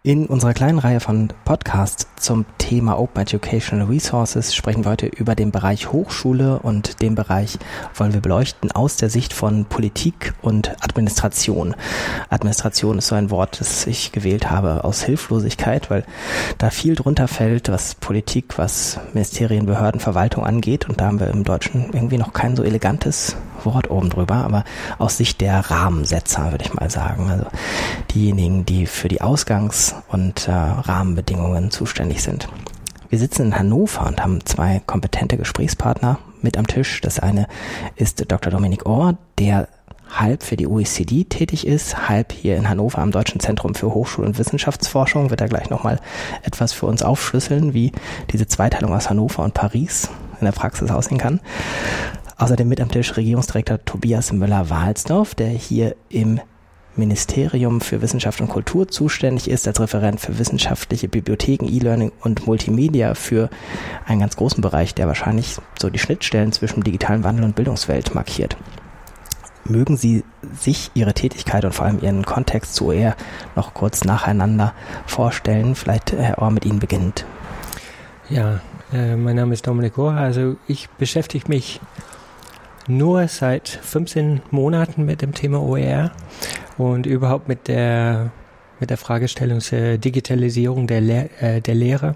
In unserer kleinen Reihe von Podcasts zum Thema Open Educational Resources sprechen wir heute über den Bereich Hochschule, und den Bereich wollen wir beleuchten aus der Sicht von Politik und Administration. Administration ist so ein Wort, das ich gewählt habe aus Hilflosigkeit, weil da viel drunter fällt, was Politik, was Ministerien, Behörden, Verwaltung angeht, und da haben wir im Deutschen irgendwie noch kein so elegantes Wort oben drüber, aber aus Sicht der Rahmensetzer würde ich mal sagen, also diejenigen, die für die Ausgangs- und Rahmenbedingungen zuständig sind. Wir sitzen in Hannover und haben zwei kompetente Gesprächspartner mit am Tisch. Das eine ist Dr. Dominik Orr, der halb für die OECD tätig ist, halb hier in Hannover am Deutschen Zentrum für Hochschul- und Wissenschaftsforschung. Wird er gleich nochmal etwas für uns aufschlüsseln, wie diese Zweiteilung aus Hannover und Paris in der Praxis aussehen kann. Außerdem mit am Tisch Regierungsdirektor Tobias Müller-Wahlsdorf, der hier im Ministerium für Wissenschaft und Kultur zuständig ist, als Referent für wissenschaftliche Bibliotheken, E-Learning und Multimedia für einen ganz großen Bereich, der wahrscheinlich so die Schnittstellen zwischen digitalen Wandel und Bildungswelt markiert. Mögen Sie sich Ihre Tätigkeit und vor allem Ihren Kontext zu OER noch kurz nacheinander vorstellen? Vielleicht Herr Orr mit Ihnen beginnt. Ja, mein Name ist Dominik Orr. Also ich beschäftige mich nur seit 15 Monaten mit dem Thema OER und überhaupt mit der Fragestellung zur Digitalisierung der Lehre.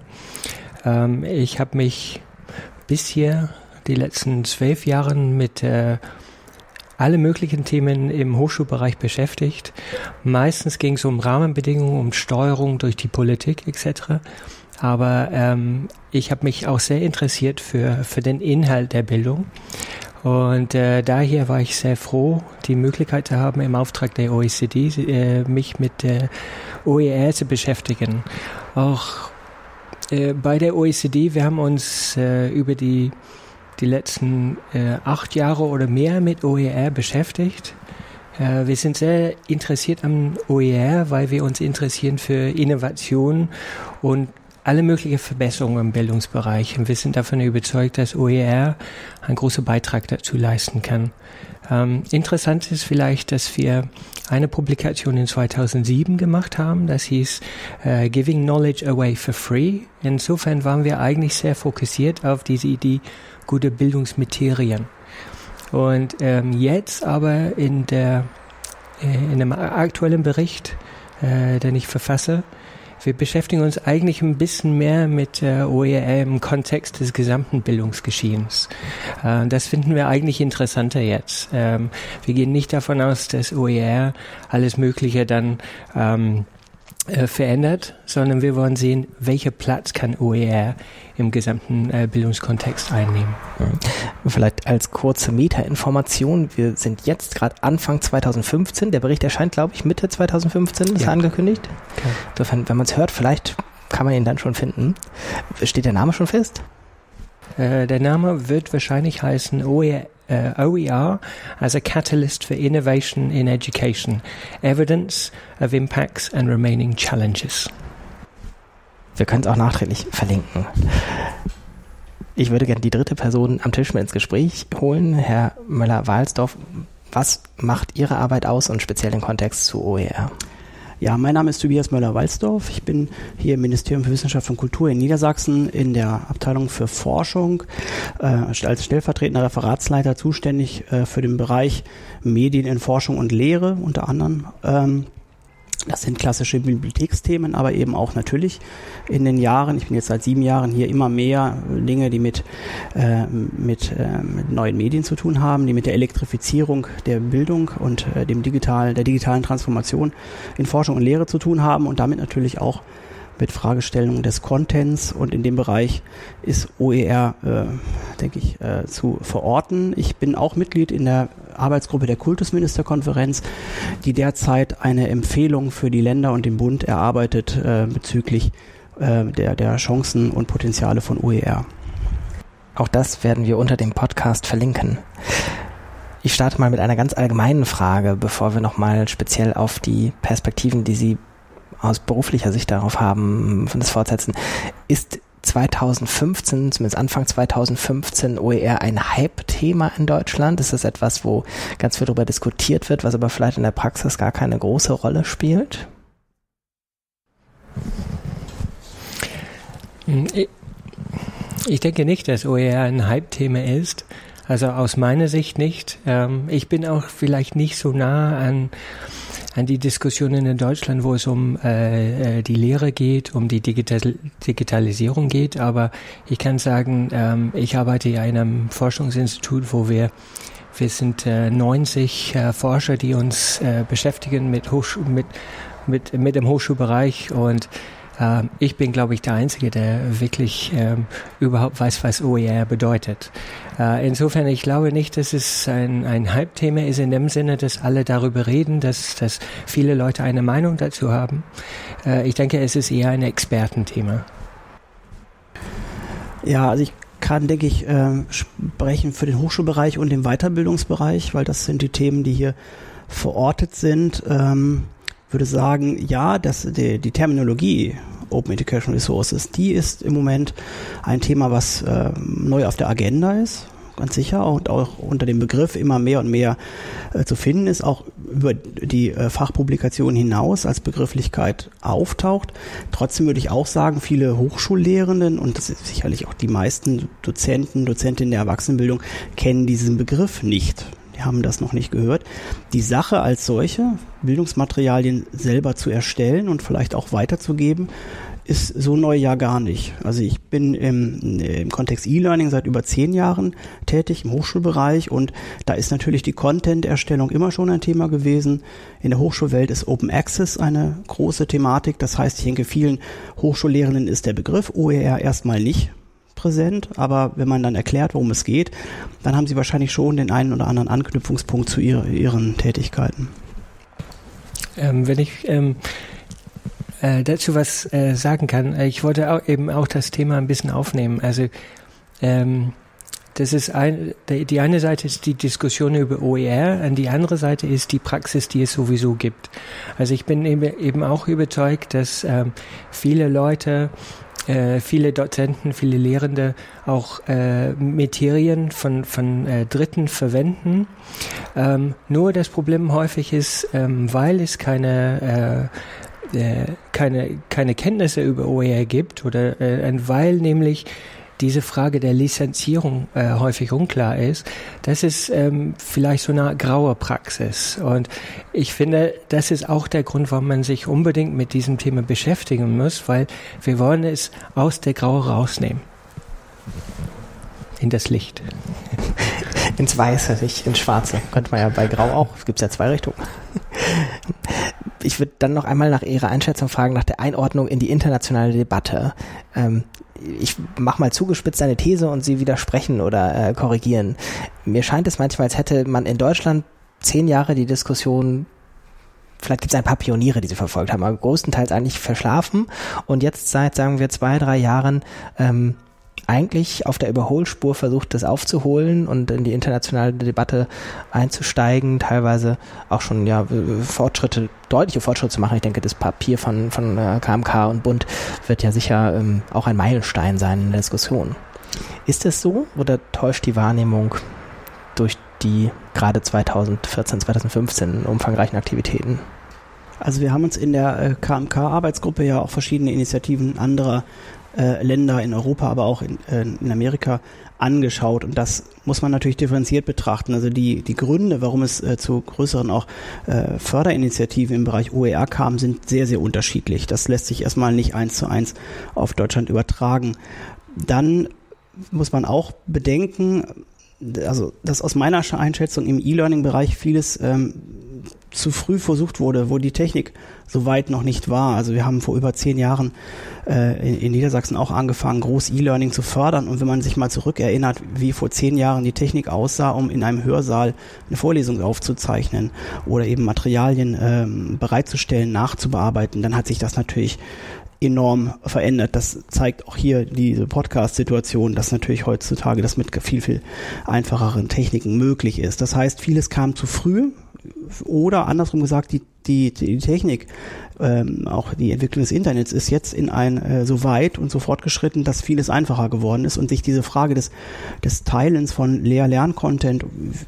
Ich habe mich bisher die letzten 12 Jahre mit alle möglichen Themen im Hochschulbereich beschäftigt. Meistens ging es um Rahmenbedingungen, um Steuerung durch die Politik etc. Aber ich habe mich auch sehr interessiert für den Inhalt der Bildung. Und daher war ich sehr froh, die Möglichkeit zu haben, im Auftrag der OECD mich mit der OER zu beschäftigen. Auch bei der OECD, wir haben uns über die letzten 8 Jahre oder mehr mit OER beschäftigt. Wir sind sehr interessiert am OER, weil wir uns interessieren für Innovation und alle möglichen Verbesserungen im Bildungsbereich. Und wir sind davon überzeugt, dass OER einen großen Beitrag dazu leisten kann. Interessant ist vielleicht, dass wir eine Publikation in 2007 gemacht haben. Das hieß Giving Knowledge Away for Free. Insofern waren wir eigentlich sehr fokussiert auf diese Idee gute Bildungsmaterien. Und jetzt aber in einem aktuellen Bericht, den ich verfasse, wir beschäftigen uns eigentlich ein bisschen mehr mit OER im Kontext des gesamten Bildungsgeschehens. Das finden wir eigentlich interessanter jetzt. Wir gehen nicht davon aus, dass OER alles Mögliche dann verändert, sondern wir wollen sehen, welcher Platz kann OER im gesamten Bildungskontext einnehmen. Vielleicht als kurze Meta-Information, wir sind jetzt gerade Anfang 2015, der Bericht erscheint, glaube ich, Mitte 2015, ist angekündigt. Okay. Insofern, wenn man es hört, vielleicht kann man ihn dann schon finden. Steht der Name schon fest? Der Name wird wahrscheinlich heißen OER as a Catalyst for Innovation in Education, Evidence of Impacts and Remaining Challenges. Wir können es auch nachträglich verlinken. Ich würde gerne die dritte Person am Tisch mit ins Gespräch holen. Herr Müller-Wahlsdorf, was macht Ihre Arbeit aus und speziell im Kontext zu OER? Ja, mein Name ist Tobias Müller-Wahlsdorf. Ich bin hier im Ministerium für Wissenschaft und Kultur in Niedersachsen in der Abteilung für Forschung als stellvertretender Referatsleiter zuständig für den Bereich Medien in Forschung und Lehre unter anderem. Das sind klassische Bibliotheksthemen, aber eben auch natürlich in den Jahren, ich bin jetzt seit 7 Jahren hier, immer mehr Dinge, die mit neuen Medien zu tun haben, die mit der Elektrifizierung der Bildung und der digitalen Transformation in Forschung und Lehre zu tun haben und damit natürlich auch mit Fragestellungen des Contents, und in dem Bereich ist OER, denke ich, zu verorten. Ich bin auch Mitglied in der Arbeitsgruppe der Kultusministerkonferenz, die derzeit eine Empfehlung für die Länder und den Bund erarbeitet bezüglich der Chancen und Potenziale von OER. Auch das werden wir unter dem Podcast verlinken. Ich starte mal mit einer ganz allgemeinen Frage, bevor wir nochmal speziell auf die Perspektiven, die Sie aus beruflicher Sicht darauf haben, von das fortsetzen. Ist 2015, zumindest Anfang 2015, OER ein Hype-Thema in Deutschland? Ist das etwas, wo ganz viel darüber diskutiert wird, was aber vielleicht in der Praxis gar keine große Rolle spielt? Ich denke nicht, dass OER ein Hype-Thema ist. Also aus meiner Sicht nicht. Ich bin auch vielleicht nicht so nah an die Diskussionen in Deutschland, wo es um die Lehre geht, um die Digitalisierung geht. Aber ich kann sagen, ich arbeite in einem Forschungsinstitut, wo wir sind 90 Forscher, die uns beschäftigen mit dem Hochschulbereich, und ich bin, glaube ich, der Einzige, der wirklich überhaupt weiß, was OER bedeutet. Insofern, ich glaube nicht, dass es ein Hype-Thema ist in dem Sinne, dass alle darüber reden, dass viele Leute eine Meinung dazu haben. Ich denke, es ist eher ein Expertenthema. Ja, also ich kann, denke ich, sprechen für den Hochschulbereich und den Weiterbildungsbereich, weil das sind die Themen, die hier verortet sind. Würde sagen, ja, dass die Terminologie Open Educational Resources, die ist im Moment ein Thema, was neu auf der Agenda ist, ganz sicher, und auch unter dem Begriff immer mehr und mehr zu finden ist, auch über die Fachpublikation hinaus als Begrifflichkeit auftaucht. Trotzdem würde ich auch sagen, viele Hochschullehrenden und das ist sicherlich auch die meisten Dozentinnen der Erwachsenenbildung kennen diesen Begriff nicht. Die haben das noch nicht gehört. Die Sache als solche, Bildungsmaterialien selber zu erstellen und vielleicht auch weiterzugeben, ist so neu ja gar nicht. Also ich bin im Kontext E-Learning seit über 10 Jahren tätig im Hochschulbereich, und da ist natürlich die Content-Erstellung immer schon ein Thema gewesen. In der Hochschulwelt ist Open Access eine große Thematik. Das heißt, ich denke, vielen Hochschullehrenden ist der Begriff OER erstmal nicht präsent, aber wenn man dann erklärt, worum es geht, dann haben sie wahrscheinlich schon den einen oder anderen Anknüpfungspunkt zu ihren Tätigkeiten. Wenn ich dazu was sagen kann, ich wollte auch das Thema ein bisschen aufnehmen. Also das ist die eine Seite ist die Diskussion über OER, und die andere Seite ist die Praxis, die es sowieso gibt. Also ich bin eben auch überzeugt, dass viele Leute, viele Dozenten, viele Lehrende auch Materien von Dritten verwenden. Nur das Problem häufig ist, weil es keine Kenntnisse über OER gibt oder weil nämlich diese Frage der Lizenzierung häufig unklar ist, das ist vielleicht so eine graue Praxis. Und ich finde, das ist auch der Grund, warum man sich unbedingt mit diesem Thema beschäftigen muss, weil wir wollen es aus der Graue rausnehmen. In das Licht. Ins Weiße, nicht ins Schwarze. Könnte man ja bei Grau auch. Es gibt ja 2 Richtungen. Ich würde dann noch einmal nach Ihrer Einschätzung fragen, nach der Einordnung in die internationale Debatte. Ich mache mal zugespitzt eine These und Sie widersprechen oder korrigieren. Mir scheint es manchmal, als hätte man in Deutschland 10 Jahre die Diskussion, vielleicht gibt es ein paar Pioniere, die sie verfolgt haben, aber größtenteils eigentlich verschlafen und jetzt seit, sagen wir, 2-3 Jahren eigentlich auf der Überholspur versucht, das aufzuholen und in die internationale Debatte einzusteigen, teilweise auch schon deutliche Fortschritte zu machen. Ich denke, das Papier von KMK und Bund wird ja sicher auch ein Meilenstein sein in der Diskussion. Ist es so oder täuscht die Wahrnehmung durch die gerade 2014, 2015 umfangreichen Aktivitäten? Also wir haben uns in der KMK-Arbeitsgruppe ja auch verschiedene Initiativen anderer Länder in Europa, aber auch in Amerika angeschaut, und das muss man natürlich differenziert betrachten. Also die Gründe, warum es zu größeren auch Förderinitiativen im Bereich OER kam, sind sehr, sehr unterschiedlich. Das lässt sich erstmal nicht 1:1 auf Deutschland übertragen. Dann muss man auch bedenken, also dass aus meiner Einschätzung im E-Learning-Bereich vieles zu früh versucht wurde, wo die Technik so weit noch nicht war. Also wir haben vor über 10 Jahren in Niedersachsen auch angefangen, groß E-Learning zu fördern. Und wenn man sich mal zurückerinnert, wie vor 10 Jahren die Technik aussah, um in einem Hörsaal eine Vorlesung aufzuzeichnen oder eben Materialien bereitzustellen, nachzubearbeiten, dann hat sich das natürlich enorm verändert. Das zeigt auch hier diese Podcast-Situation, dass natürlich heutzutage das mit viel, viel einfacheren Techniken möglich ist. Das heißt, vieles kam zu früh oder andersrum gesagt, die Technik, auch die Entwicklung des Internets ist jetzt so weit und so fortgeschritten, dass vieles einfacher geworden ist und sich diese Frage des Teilens von Lehr-Lern-Content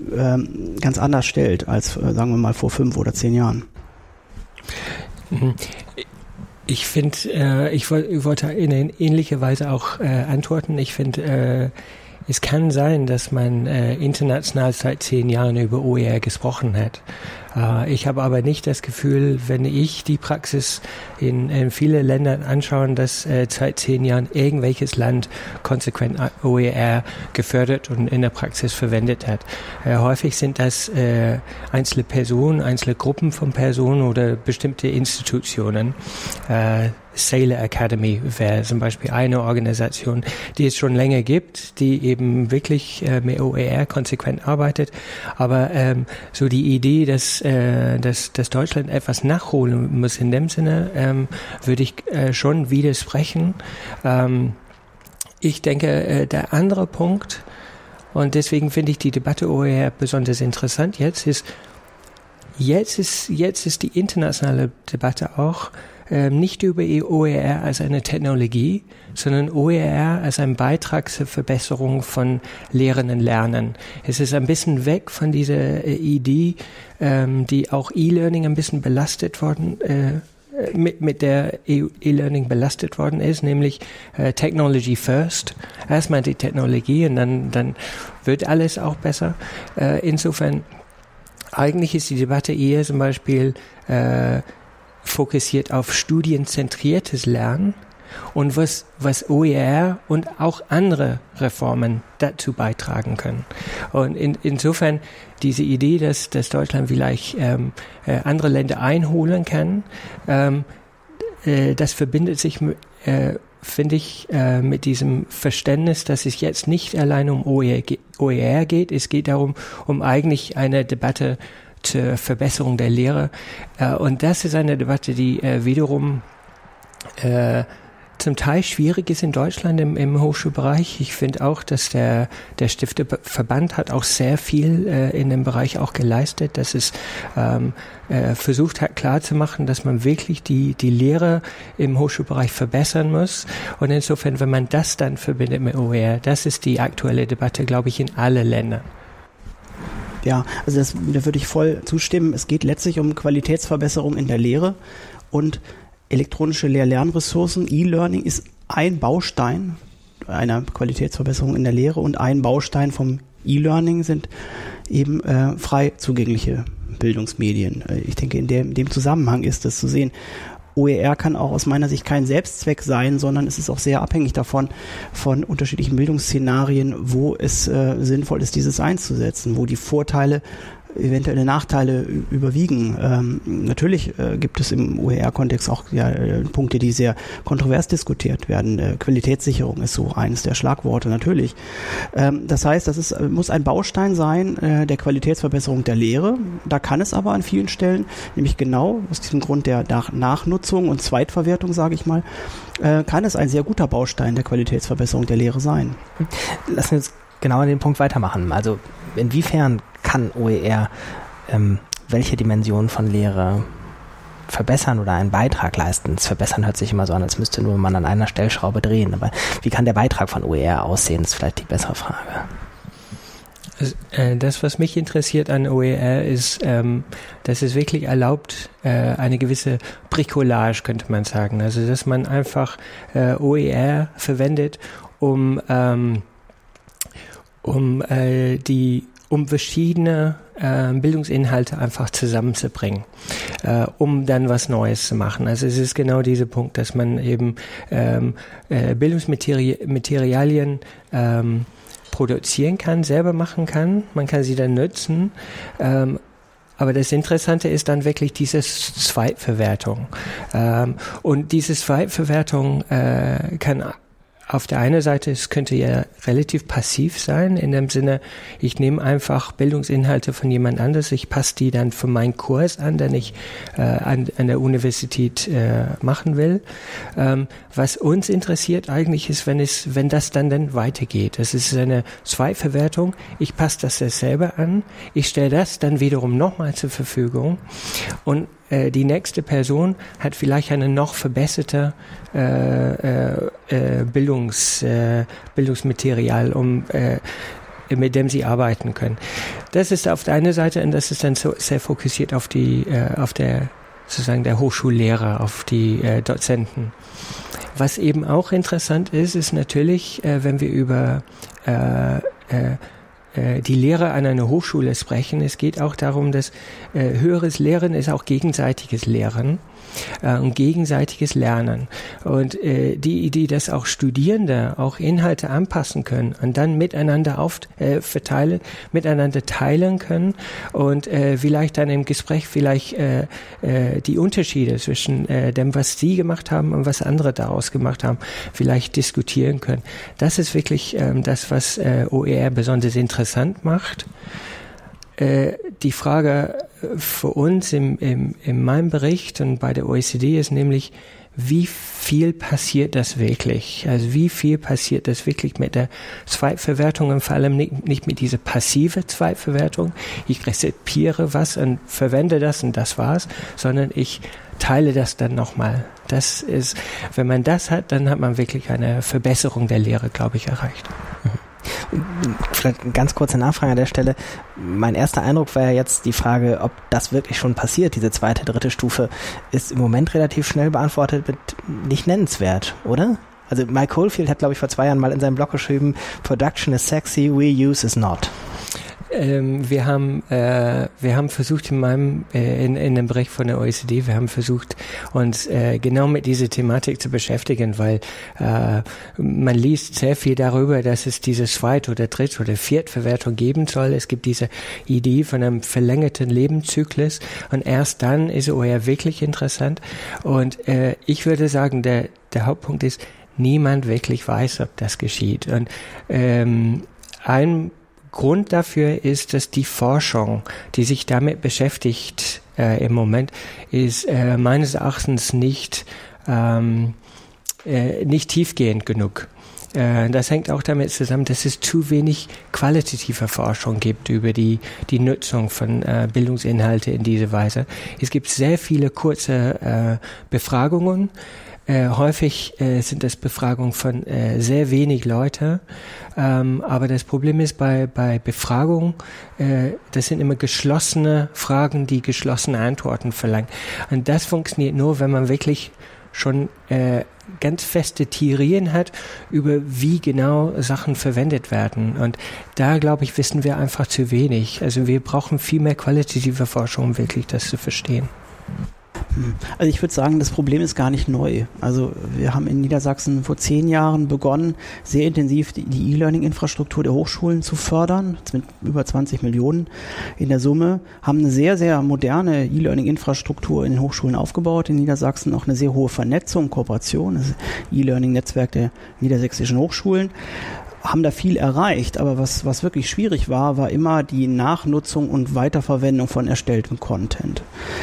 ganz anders stellt als, sagen wir mal, vor 5 oder 10 Jahren. Ich finde, ich wollte in ähnlicher Weise auch antworten. Ich finde, es kann sein, dass man international seit 10 Jahren über OER gesprochen hat. Ich habe aber nicht das Gefühl, wenn ich die Praxis in vielen Ländern anschaue, dass seit 10 Jahren irgendwelches Land konsequent OER gefördert und in der Praxis verwendet hat. Häufig sind das einzelne Personen, einzelne Gruppen von Personen oder bestimmte Institutionen. Sailor Academy wäre zum Beispiel eine Organisation, die es schon länger gibt, die eben wirklich mit OER konsequent arbeitet. Aber so die Idee, dass Deutschland etwas nachholen muss in dem Sinne, würde ich schon widersprechen. Ich denke, der andere Punkt, und deswegen finde ich die Debatte OER besonders interessant jetzt ist die internationale Debatte auch, nicht über OER als eine Technologie, sondern OER als ein Beitrag zur Verbesserung von Lehren und Lernen. Es ist ein bisschen weg von dieser Idee, die auch E-Learning ein bisschen belastet worden, mit der E-Learning belastet worden ist, nämlich Technology first. Erstmal die Technologie und dann wird alles auch besser. Insofern, eigentlich ist die Debatte eher zum Beispiel fokussiert auf studienzentriertes Lernen und was OER und auch andere Reformen dazu beitragen können. Und insofern diese Idee, dass Deutschland vielleicht andere Länder einholen kann, das verbindet sich, finde ich, mit diesem Verständnis, dass es jetzt nicht allein um OER geht. Es geht darum, um eigentlich eine Debatte zur Verbesserung der Lehre. Und das ist eine Debatte, die wiederum zum Teil schwierig ist in Deutschland im Hochschulbereich. Ich finde auch, dass der Stifterverband hat auch sehr viel in dem Bereich auch geleistet, dass es versucht hat klarzumachen, dass man wirklich die Lehre im Hochschulbereich verbessern muss. Und insofern, wenn man das dann verbindet mit OER, das ist die aktuelle Debatte, glaube ich, in alle Ländern. Ja, also da würde ich voll zustimmen. Es geht letztlich um Qualitätsverbesserung in der Lehre und elektronische Lehr-Lernressourcen. E-Learning ist ein Baustein einer Qualitätsverbesserung in der Lehre und ein Baustein vom E-Learning sind eben frei zugängliche Bildungsmedien. Ich denke, in dem Zusammenhang ist das zu sehen. OER kann auch aus meiner Sicht kein Selbstzweck sein, sondern es ist auch sehr abhängig davon, von unterschiedlichen Bildungsszenarien, wo es sinnvoll ist, dieses einzusetzen, wo die Vorteile, eventuelle Nachteile überwiegen. Natürlich gibt es im OER-Kontext auch Punkte, die sehr kontrovers diskutiert werden. Qualitätssicherung ist so eines der Schlagworte, natürlich. Das heißt, das muss ein Baustein sein der Qualitätsverbesserung der Lehre. Da kann es aber an vielen Stellen, nämlich genau aus diesem Grund der Nachnutzung und Zweitverwertung, sage ich mal, kann es ein sehr guter Baustein der Qualitätsverbesserung der Lehre sein. Lassen wir uns genau an den Punkt weitermachen. Also inwiefern kann OER welche Dimensionen von Lehre verbessern oder einen Beitrag leisten? Das Verbessern hört sich immer so an, als müsste nur man an einer Stellschraube drehen. Aber wie kann der Beitrag von OER aussehen? Das ist vielleicht die bessere Frage. Das, was mich interessiert an OER, ist, dass es wirklich erlaubt, eine gewisse Bricolage, könnte man sagen. Also, dass man einfach OER verwendet, um verschiedene Bildungsinhalte einfach zusammenzubringen, um dann was Neues zu machen. Also es ist genau dieser Punkt, dass man eben Bildungsmaterialien produzieren kann, selber machen kann. Man kann sie dann nutzen. Aber das Interessante ist dann wirklich diese Zweitverwertung. Und diese Zweitverwertung kann auf der einen Seite, es könnte ja relativ passiv sein, in dem Sinne, ich nehme einfach Bildungsinhalte von jemand anderes, ich passe die dann für meinen Kurs an, den ich an der Universität machen will. Was uns interessiert eigentlich ist, wenn das dann weitergeht. Das ist eine Zweitverwertung, ich passe das selber an, ich stelle das dann wiederum nochmal zur Verfügung und die nächste Person hat vielleicht eine noch verbesserte Bildungsmaterial, mit dem sie arbeiten können. Das ist auf der einen Seite und das ist dann so sehr fokussiert auf der sozusagen der Hochschullehrer auf die Dozenten. Was eben auch interessant ist natürlich, wenn wir über die Lehre an einer Hochschule sprechen, es geht auch darum, dass höheres Lehren ist auch gegenseitiges Lehren und gegenseitiges Lernen. Und die Idee, dass auch Studierende auch Inhalte anpassen können und dann miteinander miteinander teilen können und vielleicht dann im Gespräch die Unterschiede zwischen dem, was sie gemacht haben und was andere daraus gemacht haben, vielleicht diskutieren können. Das ist wirklich das, was OER besonders interessant macht. Die Frage für uns in meinem Bericht und bei der OECD ist nämlich, wie viel passiert das wirklich? Also wie viel passiert das wirklich mit der Zweitverwertung und vor allem nicht mit dieser passive Zweitverwertung? Ich rezipiere was und verwende das und das war's, sondern ich teile das dann nochmal. Das ist, wenn man das hat, dann hat man wirklich eine Verbesserung der Lehre, glaube ich, erreicht. Vielleicht eine ganz kurze Nachfrage an der Stelle. Mein erster Eindruck war ja jetzt die Frage, ob das wirklich schon passiert, diese zweite, dritte Stufe, ist im Moment relativ schnell beantwortet mit nicht nennenswert, oder? Also Mike Oldfield hat, glaube ich, vor 2 Jahren mal in seinem Blog geschrieben, Production is sexy, reuse is not. Wir haben versucht in dem Bericht von der OECD, wir haben versucht, uns genau mit dieser Thematik zu beschäftigen, weil man liest sehr viel darüber, dass es diese Zweit- oder Dritt- oder Viertverwertung geben soll. Es gibt diese Idee von einem verlängerten Lebenszyklus und erst dann ist OER wirklich interessant. Und ich würde sagen, der Hauptpunkt ist, niemand wirklich weiß, ob das geschieht. Und ein Grund dafür ist, dass die Forschung, die sich damit beschäftigt im Moment, ist meines Erachtens nicht tiefgehend genug. Das hängt auch damit zusammen, dass es zu wenig qualitative Forschung gibt über die Nutzung von Bildungsinhalte in dieser Weise. Es gibt sehr viele kurze Befragungen. Häufig sind das Befragungen von sehr wenig Leute, aber das Problem ist bei Befragungen, das sind immer geschlossene Fragen, die geschlossene Antworten verlangen. Und das funktioniert nur, wenn man wirklich schon ganz feste Theorien hat, über wie genau Sachen verwendet werden. Und da, glaube ich, wissen wir einfach zu wenig. Also wir brauchen viel mehr qualitative Forschung, um wirklich das zu verstehen. Also ich würde sagen, das Problem ist gar nicht neu. Also wir haben in Niedersachsen vor 10 Jahren begonnen, sehr intensiv die E-Learning-Infrastruktur der Hochschulen zu fördern, mit über 20 Millionen in der Summe, haben eine sehr, sehr moderne E-Learning-Infrastruktur in den Hochschulen aufgebaut in Niedersachsen, auch eine sehr hohe Vernetzung, Kooperation, das E-Learning-Netzwerk der niedersächsischen Hochschulen, haben da viel erreicht, aber was wirklich schwierig war immer die Nachnutzung und Weiterverwendung von erstelltem Content.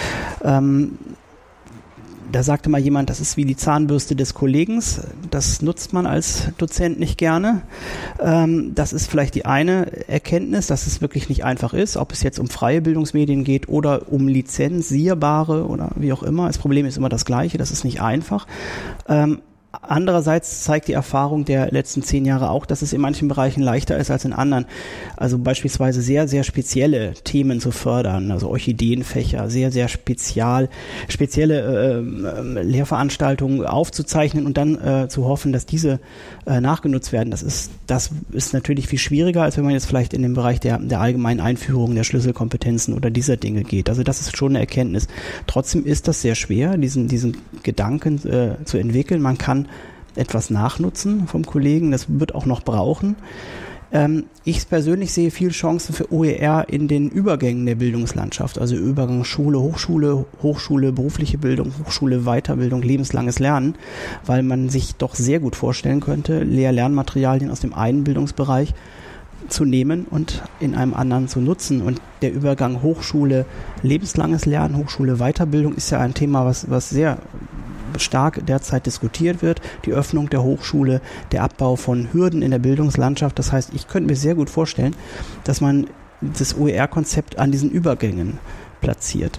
Da sagte mal jemand, das ist wie die Zahnbürste des Kollegen. Das nutzt man als Dozent nicht gerne. Das ist vielleicht die eine Erkenntnis, dass es wirklich nicht einfach ist, ob es jetzt um freie Bildungsmedien geht oder um lizenzierbare oder wie auch immer. Das Problem ist immer das Gleiche, das ist nicht einfach. Andererseits zeigt die Erfahrung der letzten 10 Jahre auch, dass es in manchen Bereichen leichter ist als in anderen. Also beispielsweise sehr, sehr spezielle Themen zu fördern, also Orchideenfächer, sehr, sehr spezielle Lehrveranstaltungen aufzuzeichnen und dann zu hoffen, dass diese nachgenutzt werden. Das ist natürlich viel schwieriger, als wenn man jetzt vielleicht in den Bereich der allgemeinen Einführung der Schlüsselkompetenzen oder dieser Dinge geht. Also das ist schon eine Erkenntnis. Trotzdem ist das sehr schwer, diesen Gedanken zu entwickeln. Man kann etwas nachnutzen vom Kollegen, das wird auch noch brauchen. Ich persönlich sehe viel Chancen für OER in den Übergängen der Bildungslandschaft, also Übergang Schule, Hochschule, berufliche Bildung, Hochschule, Weiterbildung, lebenslanges Lernen, weil man sich doch sehr gut vorstellen könnte, Lehr-Lernmaterialien aus dem einen Bildungsbereich zu nehmen und in einem anderen zu nutzen. Und der Übergang Hochschule, lebenslanges Lernen, Hochschule, Weiterbildung ist ja ein Thema, was sehr stark derzeit diskutiert wird, die Öffnung der Hochschule, der Abbau von Hürden in der Bildungslandschaft. Das heißt, ich könnte mir sehr gut vorstellen, dass man das OER-Konzept an diesen Übergängen platziert.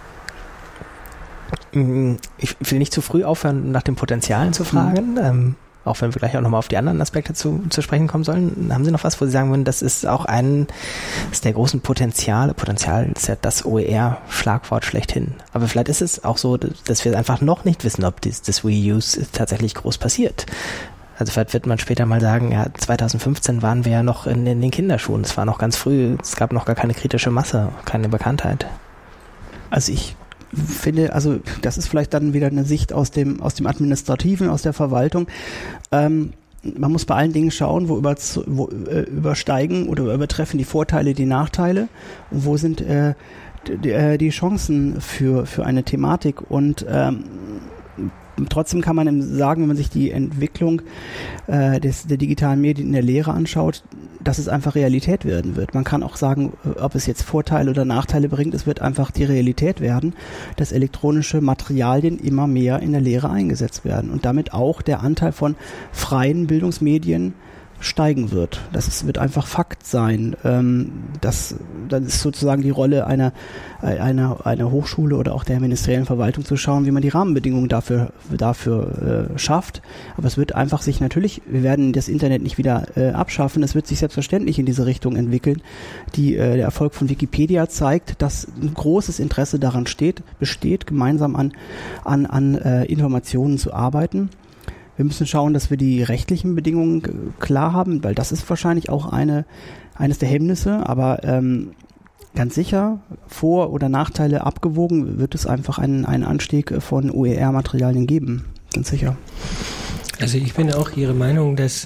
Ich will nicht zu früh aufhören, nach den Potenzialen zu fragen. auch wenn wir gleich auch nochmal auf die anderen Aspekte zu sprechen kommen sollen. Haben Sie noch was, wo Sie sagen würden, das ist auch ist der großen Potenzial ist ja das OER-Schlagwort schlechthin. Aber vielleicht ist es auch so, dass wir einfach noch nicht wissen, ob das Reuse tatsächlich groß passiert. Also vielleicht wird man später mal sagen, ja, 2015 waren wir ja noch in den Kinderschuhen, es war noch ganz früh, es gab noch gar keine kritische Masse, keine Bekanntheit. Also ich finde, also das ist vielleicht dann wieder eine Sicht aus dem Administrativen, aus der Verwaltung. Man muss bei allen Dingen schauen, wo übersteigen oder übertreffen die Vorteile die Nachteile und wo sind die Chancen für eine Thematik und trotzdem kann man sagen, wenn man sich die Entwicklung der digitalen Medien in der Lehre anschaut, dass es einfach Realität werden wird. Man kann auch sagen, ob es jetzt Vorteile oder Nachteile bringt, es wird einfach die Realität werden, dass elektronische Materialien immer mehr in der Lehre eingesetzt werden und damit auch der Anteil von freien Bildungsmedien steigen wird. Das wird einfach Fakt sein. Das ist sozusagen die Rolle einer Hochschule oder auch der ministeriellen Verwaltung zu schauen, wie man die Rahmenbedingungen dafür schafft. Aber es wird einfach sich natürlich, wir werden das Internet nicht wieder abschaffen, es wird sich selbstverständlich in diese Richtung entwickeln. Der Erfolg von Wikipedia zeigt, dass ein großes Interesse daran besteht, gemeinsam an Informationen zu arbeiten. Wir müssen schauen, dass wir die rechtlichen Bedingungen klar haben, weil das ist wahrscheinlich auch eines der Hemmnisse, aber ganz sicher, Vor- oder Nachteile abgewogen, wird es einfach einen Anstieg von OER-Materialien geben, ganz sicher. Also ich bin auch Ihrer Meinung, dass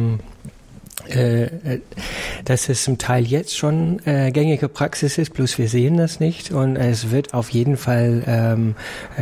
es zum Teil jetzt schon gängige Praxis ist, bloß wir sehen das nicht und es wird auf jeden Fall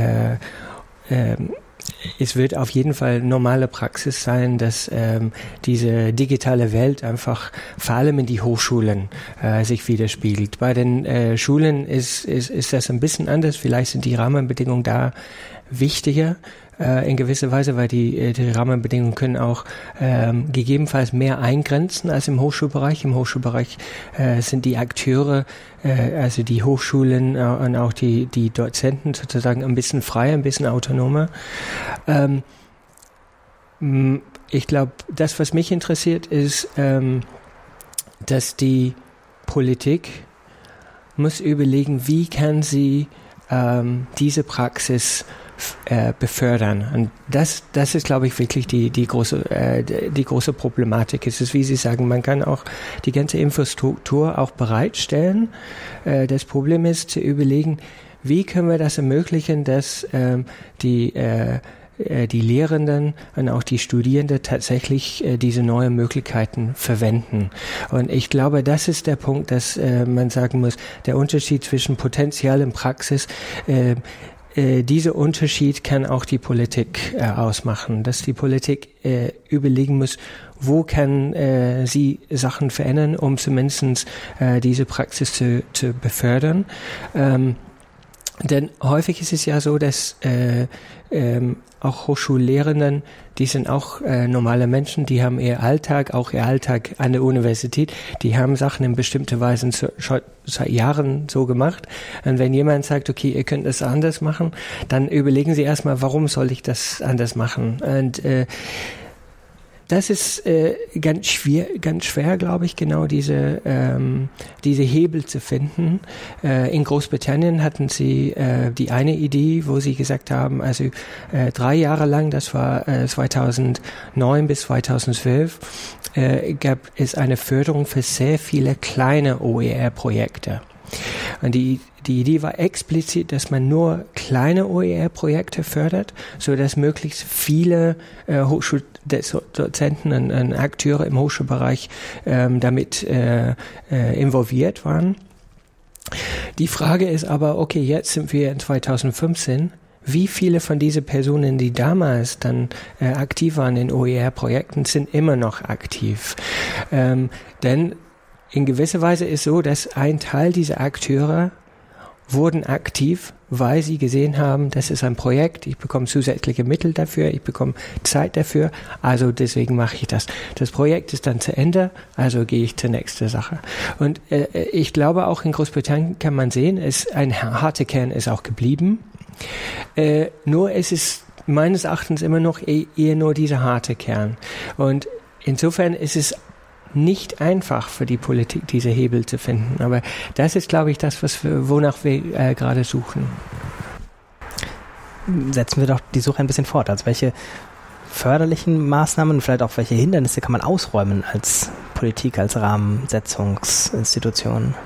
normale Praxis sein, dass diese digitale Welt einfach vor allem in die Hochschulen sich widerspiegelt. Bei den Schulen ist das ein bisschen anders. Vielleicht sind die Rahmenbedingungen da wichtiger in gewisser Weise, weil die Rahmenbedingungen können auch gegebenenfalls mehr eingrenzen als im Hochschulbereich. Im Hochschulbereich sind die Akteure, also die Hochschulen und auch die Dozenten sozusagen ein bisschen freier, ein bisschen autonomer. Ich glaube, das, was mich interessiert, ist, dass die Politik muss überlegen, wie kann sie diese Praxis befördern. Und das ist, glaube ich, wirklich die große Problematik. Es ist, wie Sie sagen, man kann auch die ganze Infrastruktur auch bereitstellen. Das Problem ist zu überlegen, wie können wir das ermöglichen, dass die Lehrenden und auch die Studierenden tatsächlich diese neuen Möglichkeiten verwenden. Und ich glaube, das ist der Punkt, dass man sagen muss, der Unterschied zwischen Potenzial und Praxis, dieser Unterschied kann auch die Politik ausmachen, dass die Politik überlegen muss, wo kann sie Sachen verändern, um zumindest diese Praxis zu befördern. Denn häufig ist es ja so, dass auch Hochschullehrenden, die sind auch normale Menschen, die haben ihr Alltag an der Universität, die haben Sachen in bestimmter Weise schon seit Jahren so gemacht. Und wenn jemand sagt, okay, ihr könnt das anders machen, dann überlegen sie erstmal, warum soll ich das anders machen? Und das ist ganz schwer, glaube ich, genau diese Hebel zu finden. In Großbritannien hatten sie die eine Idee, wo sie gesagt haben, also 3 Jahre lang, das war 2009 bis 2012, gab es eine Förderung für sehr viele kleine OER-Projekte. Und die Idee war explizit, dass man nur kleine OER-Projekte fördert, so dass möglichst viele Hochschuldozenten und Akteure im Hochschulbereich damit involviert waren. Die Frage ist aber, okay, jetzt sind wir in 2015. Wie viele von diesen Personen, die damals dann aktiv waren in OER-Projekten, sind immer noch aktiv? Denn in gewisser Weise ist so, dass ein Teil dieser Akteure wurden aktiv, weil sie gesehen haben, das ist ein Projekt, ich bekomme zusätzliche Mittel dafür, ich bekomme Zeit dafür, also deswegen mache ich das. Das Projekt ist dann zu Ende, also gehe ich zur nächsten Sache. Und ich glaube, auch in Großbritannien kann man sehen, ein harter Kern ist auch geblieben. Nur es ist meines Erachtens immer noch eher nur dieser harte Kern. Und insofern ist es nicht einfach für die Politik, diese Hebel zu finden. Aber das ist, glaube ich, das, wonach wir gerade suchen. Setzen wir doch die Suche ein bisschen fort. Also welche förderlichen Maßnahmen, vielleicht auch welche Hindernisse kann man ausräumen als Politik, als Rahmensetzungsinstitution?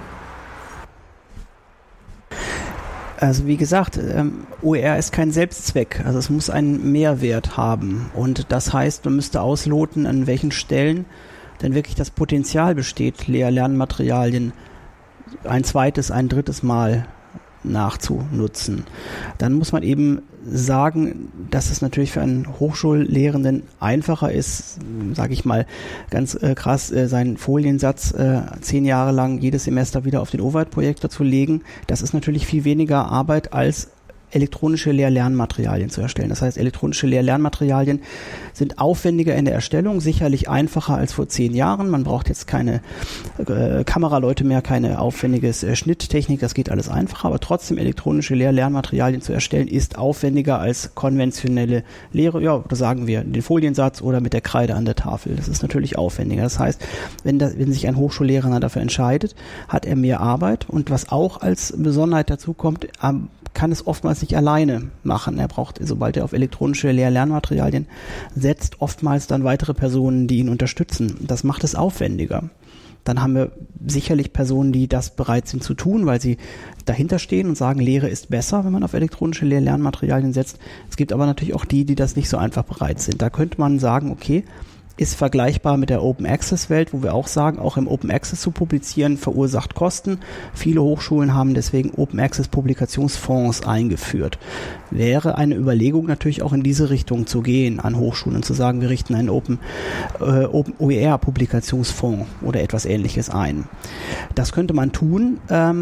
Also wie gesagt, OER ist kein Selbstzweck, also es muss einen Mehrwert haben. Und das heißt, man müsste ausloten, an welchen Stellen denn wirklich das Potenzial besteht, Lernmaterialien ein zweites, ein drittes Mal nachzunutzen. Dann muss man eben sagen, dass es natürlich für einen Hochschullehrenden einfacher ist, sage ich mal ganz krass, seinen Foliensatz 10 Jahre lang jedes Semester wieder auf den OVAD-Projektor zu legen. Das ist natürlich viel weniger Arbeit als elektronische Lehr-Lernmaterialien zu erstellen. Das heißt, elektronische Lehr-Lernmaterialien sind aufwendiger in der Erstellung, sicherlich einfacher als vor 10 Jahren. Man braucht jetzt keine Kameraleute mehr, keine aufwendige Schnitttechnik, das geht alles einfacher, aber trotzdem elektronische Lehr-Lernmaterialien zu erstellen, ist aufwendiger als konventionelle Lehre, ja, da sagen wir, den Foliensatz oder mit der Kreide an der Tafel. Das ist natürlich aufwendiger. Das heißt, wenn sich ein Hochschullehrer dafür entscheidet, hat er mehr Arbeit, und was auch als Besonderheit dazu kommt, kann es oftmals nicht alleine machen. Er braucht, sobald er auf elektronische Lehr-Lernmaterialien setzt, oftmals dann weitere Personen, die ihn unterstützen. Das macht es aufwendiger. Dann haben wir sicherlich Personen, die das bereit sind zu tun, weil sie dahinter stehen und sagen, Lehre ist besser, wenn man auf elektronische Lehr-Lernmaterialien setzt. Es gibt aber natürlich auch die das nicht so einfach bereit sind. Da könnte man sagen, okay, ist vergleichbar mit der Open-Access-Welt, wo wir auch sagen, auch im Open-Access zu publizieren verursacht Kosten. Viele Hochschulen haben deswegen Open-Access-Publikationsfonds eingeführt. Wäre eine Überlegung natürlich auch in diese Richtung zu gehen an Hochschulen und zu sagen, wir richten einen Open-OER-Publikationsfonds oder etwas Ähnliches ein. Das könnte man tun,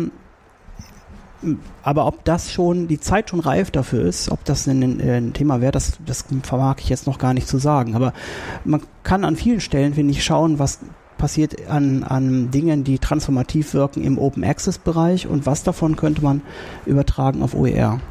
aber ob das schon, die Zeit schon reif dafür ist, ob das ein Thema wäre, das vermag ich jetzt noch gar nicht zu sagen. Aber man kann an vielen Stellen, finde ich, schauen, was passiert an Dingen, die transformativ wirken im Open-Access-Bereich, und was davon könnte man übertragen auf OER.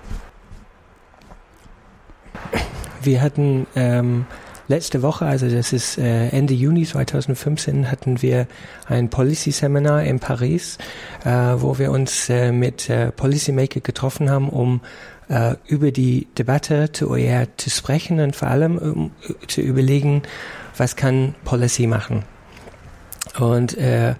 Wir hatten letzte Woche, also das ist Ende Juni 2015, hatten wir ein Policy-Seminar in Paris, wo wir uns mit Policymaker getroffen haben, um über die Debatte zu OER zu sprechen und vor allem zu überlegen, was kann Policy machen. Und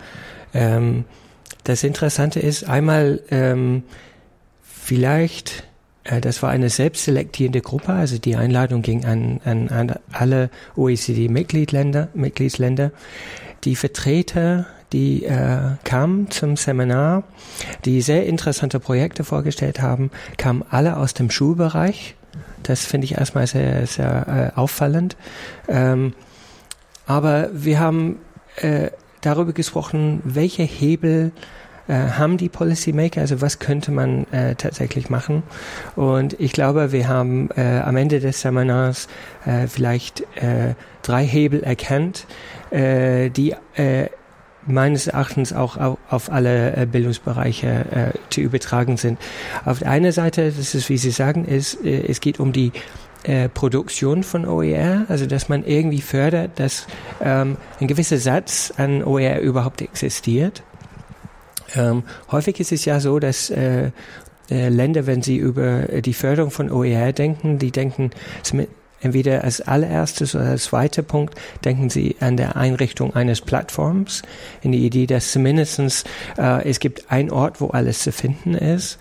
das Interessante ist, einmal vielleicht, das war eine selbstselektierende Gruppe, also die Einladung ging an alle OECD-Mitgliedsländer. Die Vertreter, die kamen zum Seminar, die sehr interessante Projekte vorgestellt haben, kamen alle aus dem Schulbereich. Das finde ich erstmal sehr, sehr auffallend. Aber wir haben darüber gesprochen, welche Hebel haben die Policymaker, also was könnte man tatsächlich machen. Und ich glaube, wir haben am Ende des Seminars vielleicht 3 Hebel erkannt, die meines Erachtens auch auf alle Bildungsbereiche zu übertragen sind. Auf der einen Seite, das ist, wie Sie sagen, es geht um die Produktion von OER, also dass man irgendwie fördert, dass ein gewisser Satz an OER überhaupt existiert. Häufig ist es ja so, dass Länder, wenn sie über die Förderung von OER denken, die denken entweder als allererstes oder als zweiter Punkt, denken sie an der Einrichtung eines Plattforms, in die Idee, dass zumindestens es gibt einen Ort, wo alles zu finden ist.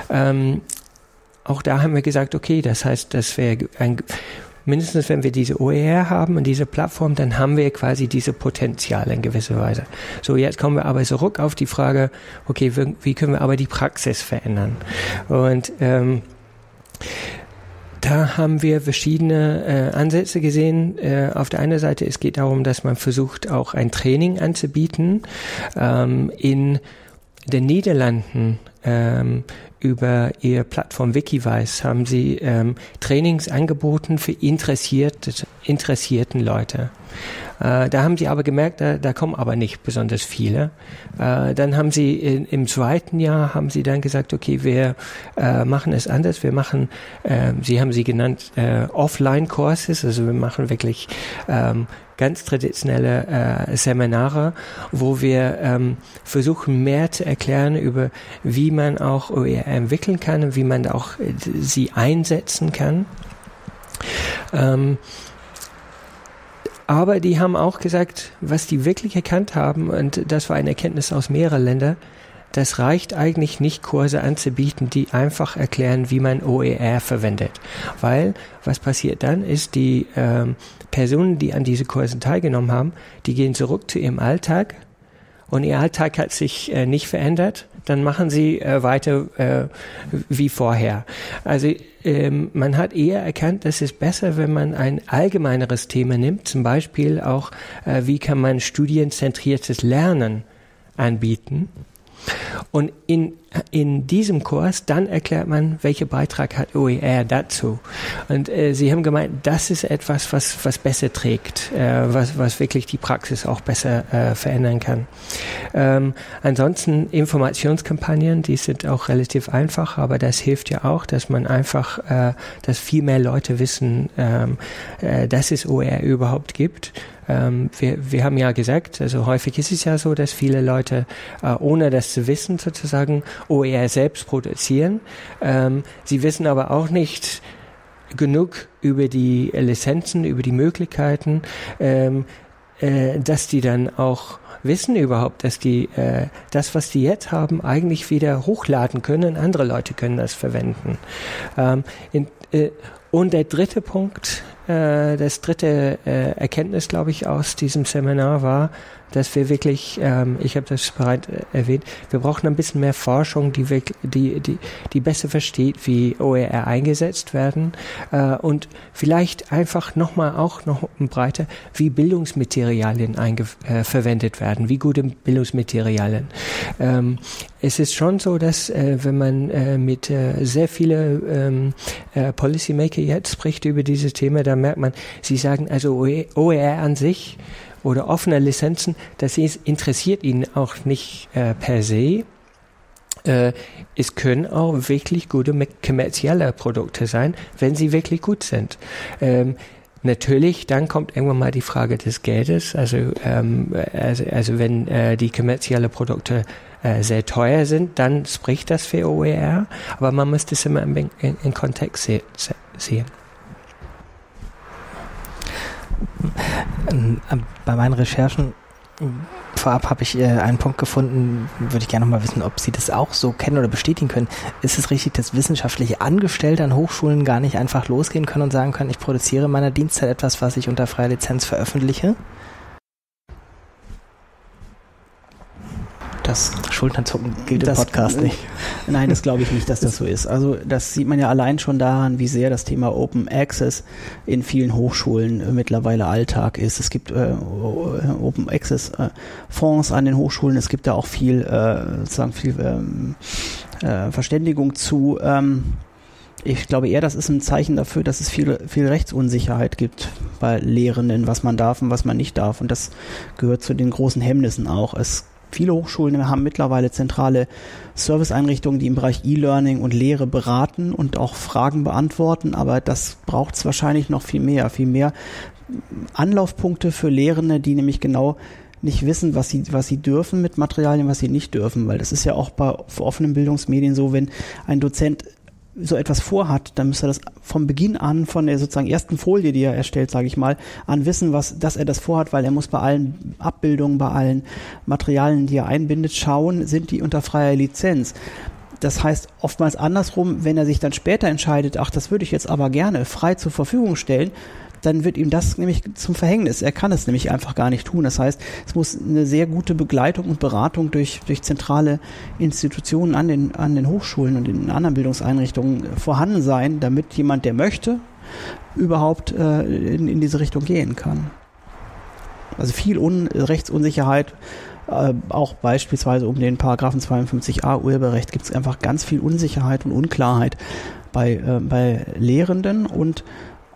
Auch da haben wir gesagt, okay, das heißt, dass wir mindestens wenn wir diese OER haben und diese Plattform, dann haben wir quasi diese Potenziale in gewisser Weise. So, jetzt kommen wir aber zurück auf die Frage, okay, wie können wir aber die Praxis verändern? Und da haben wir verschiedene Ansätze gesehen. Auf der einen Seite, es geht darum, dass man versucht, auch ein Training anzubieten. In den Niederlanden über ihre Plattform Wikivise haben sie Trainings angeboten für interessierten Leute. Da haben sie aber gemerkt, da kommen aber nicht besonders viele. Dann haben sie im zweiten Jahr haben sie dann gesagt, okay, wir machen es anders. Wir machen, sie haben sie genannt, Offline-Courses, also wir machen wirklich ganz traditionelle Seminare, wo wir versuchen, mehr zu erklären über, wie man auch OER entwickeln kann und wie man auch sie einsetzen kann. Aber die haben auch gesagt, was die wirklich erkannt haben, und das war eine Erkenntnis aus mehreren Ländern, das reicht eigentlich nicht, Kurse anzubieten, die einfach erklären, wie man OER verwendet. Weil, was passiert dann, ist, die Personen, die an diese Kursen teilgenommen haben, die gehen zurück zu ihrem Alltag und ihr Alltag hat sich nicht verändert, dann machen sie weiter wie vorher. Also man hat eher erkannt, dass es besser, wenn man ein allgemeineres Thema nimmt, zum Beispiel auch, wie kann man studienzentriertes Lernen anbieten. Und in diesem Kurs, dann erklärt man, welcher Beitrag hat OER dazu. Und sie haben gemeint, das ist etwas, was besser trägt, was wirklich die Praxis auch besser verändern kann. Ansonsten Informationskampagnen, die sind auch relativ einfach, aber das hilft ja auch, dass man einfach, dass viel mehr Leute wissen, dass es OER überhaupt gibt. Wir haben ja gesagt, also häufig ist es ja so, dass viele Leute, ohne das zu wissen, sozusagen OER selbst produzieren. Sie wissen aber auch nicht genug über die Lizenzen, über die Möglichkeiten, dass die dann auch wissen überhaupt, dass die das, was die jetzt haben, eigentlich wieder hochladen können. Andere Leute können das verwenden. Und der dritte Punkt, das dritte Erkenntnis, glaube ich, aus diesem Seminar war, dass wir wirklich, ich habe das bereits erwähnt, wir brauchen ein bisschen mehr Forschung, die besser versteht, wie OER eingesetzt werden und vielleicht einfach noch breiter, wie Bildungsmaterialien verwendet werden, wie gute Bildungsmaterialien. Es ist schon so, dass wenn man mit sehr viele Policymaker jetzt spricht über dieses Thema, da merkt man, sie sagen also OER an sich oder offene Lizenzen, das interessiert ihn auch nicht per se. Es können auch wirklich gute kommerzielle Produkte sein, wenn sie wirklich gut sind. Natürlich, dann kommt irgendwann mal die Frage des Geldes. Also wenn die kommerziellen Produkte sehr teuer sind, dann spricht das für OER. Aber man muss das immer in Kontext sehen. Bei meinen Recherchen vorab habe ich einen Punkt gefunden, würde ich gerne noch mal wissen, ob Sie das auch so kennen oder bestätigen können. Ist es richtig, dass wissenschaftliche Angestellte an Hochschulen gar nicht einfach losgehen können und sagen können, ich produziere in meiner Dienstzeit etwas, was ich unter freier Lizenz veröffentliche? Das Schulternzucken gilt im Podcast nicht. Nein, das glaube ich nicht, dass das so ist. Also das sieht man ja allein schon daran, wie sehr das Thema Open Access in vielen Hochschulen mittlerweile Alltag ist. Es gibt Open Access Fonds an den Hochschulen. Es gibt da auch viel Verständigung zu. Ich glaube eher, das ist ein Zeichen dafür, dass es viel Rechtsunsicherheit gibt bei Lehrenden, was man darf und was man nicht darf. Und das gehört zu den großen Hemmnissen auch. Viele Hochschulen haben mittlerweile zentrale Serviceeinrichtungen, die im Bereich E-Learning und Lehre beraten und auch Fragen beantworten, aber das braucht es wahrscheinlich noch viel mehr Anlaufpunkte für Lehrende, die nämlich genau nicht wissen, was sie dürfen mit Materialien, was sie nicht dürfen, weil das ist ja auch bei offenen Bildungsmedien so, wenn ein Dozent so etwas vorhat, dann müsste er das vom Beginn an, von der sozusagen ersten Folie, die er erstellt, sage ich mal, an wissen, dass er das vorhat, weil er muss bei allen Abbildungen, bei allen Materialien, die er einbindet, schauen, sind die unter freier Lizenz. Das heißt oftmals andersrum, wenn er sich dann später entscheidet, ach, das würde ich jetzt aber gerne frei zur Verfügung stellen, dann wird ihm das nämlich zum Verhängnis. Er kann es nämlich einfach gar nicht tun. Das heißt, es muss eine sehr gute Begleitung und Beratung durch zentrale Institutionen an den Hochschulen und in anderen Bildungseinrichtungen vorhanden sein, damit jemand, der möchte, überhaupt in diese Richtung gehen kann. Also viel Rechtsunsicherheit, auch beispielsweise um den Paragraphen 52a Urheberrecht gibt es einfach ganz viel Unsicherheit und Unklarheit bei Lehrenden und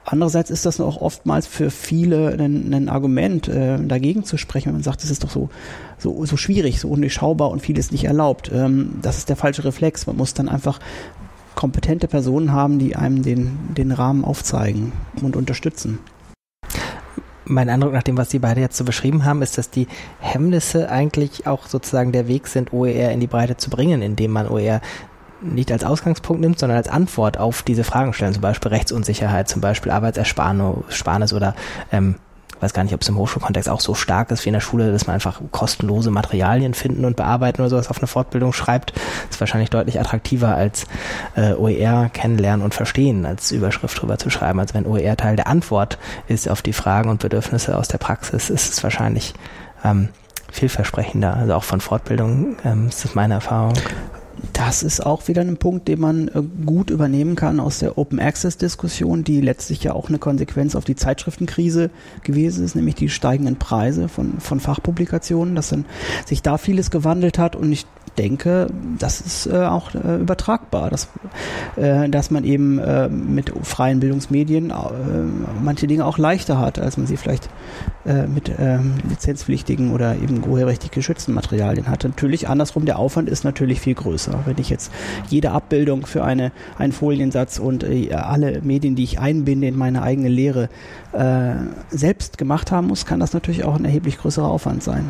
Andererseits ist das auch oftmals für viele ein Argument, dagegen zu sprechen, wenn man sagt, es ist doch so schwierig, so undurchschaubar und vieles nicht erlaubt. Das ist der falsche Reflex. Man muss dann einfach kompetente Personen haben, die einem den Rahmen aufzeigen und unterstützen. Mein Eindruck nach dem, was Sie beide jetzt so beschrieben haben, ist, dass die Hemmnisse eigentlich auch sozusagen der Weg sind, OER in die Breite zu bringen, indem man OER nicht als Ausgangspunkt nimmt, sondern als Antwort auf diese Fragen stellen, zum Beispiel Rechtsunsicherheit, zum Beispiel Arbeitsersparnis oder ich weiß gar nicht, ob es im Hochschulkontext auch so stark ist wie in der Schule, dass man einfach kostenlose Materialien finden und bearbeiten oder sowas auf eine Fortbildung schreibt. Das ist wahrscheinlich deutlich attraktiver als OER kennenlernen und verstehen als Überschrift drüber zu schreiben. Also wenn OER Teil der Antwort ist auf die Fragen und Bedürfnisse aus der Praxis, ist es wahrscheinlich vielversprechender. Also auch von Fortbildungen ist das meine Erfahrung. Das ist auch wieder ein Punkt, den man gut übernehmen kann aus der Open-Access-Diskussion, die letztlich ja auch eine Konsequenz auf die Zeitschriftenkrise gewesen ist, nämlich die steigenden Preise von Fachpublikationen, dass dann sich da vieles gewandelt hat und ich denke, das ist auch übertragbar, dass man eben mit freien Bildungsmedien manche Dinge auch leichter hat, als man sie vielleicht mit lizenzpflichtigen oder eben urheberrechtlich geschützten Materialien hat. Natürlich andersrum, der Aufwand ist natürlich viel größer. Wenn ich jetzt jede Abbildung für einen Foliensatz und alle Medien, die ich einbinde in meine eigene Lehre, selbst gemacht haben muss, kann das natürlich auch ein erheblich größerer Aufwand sein.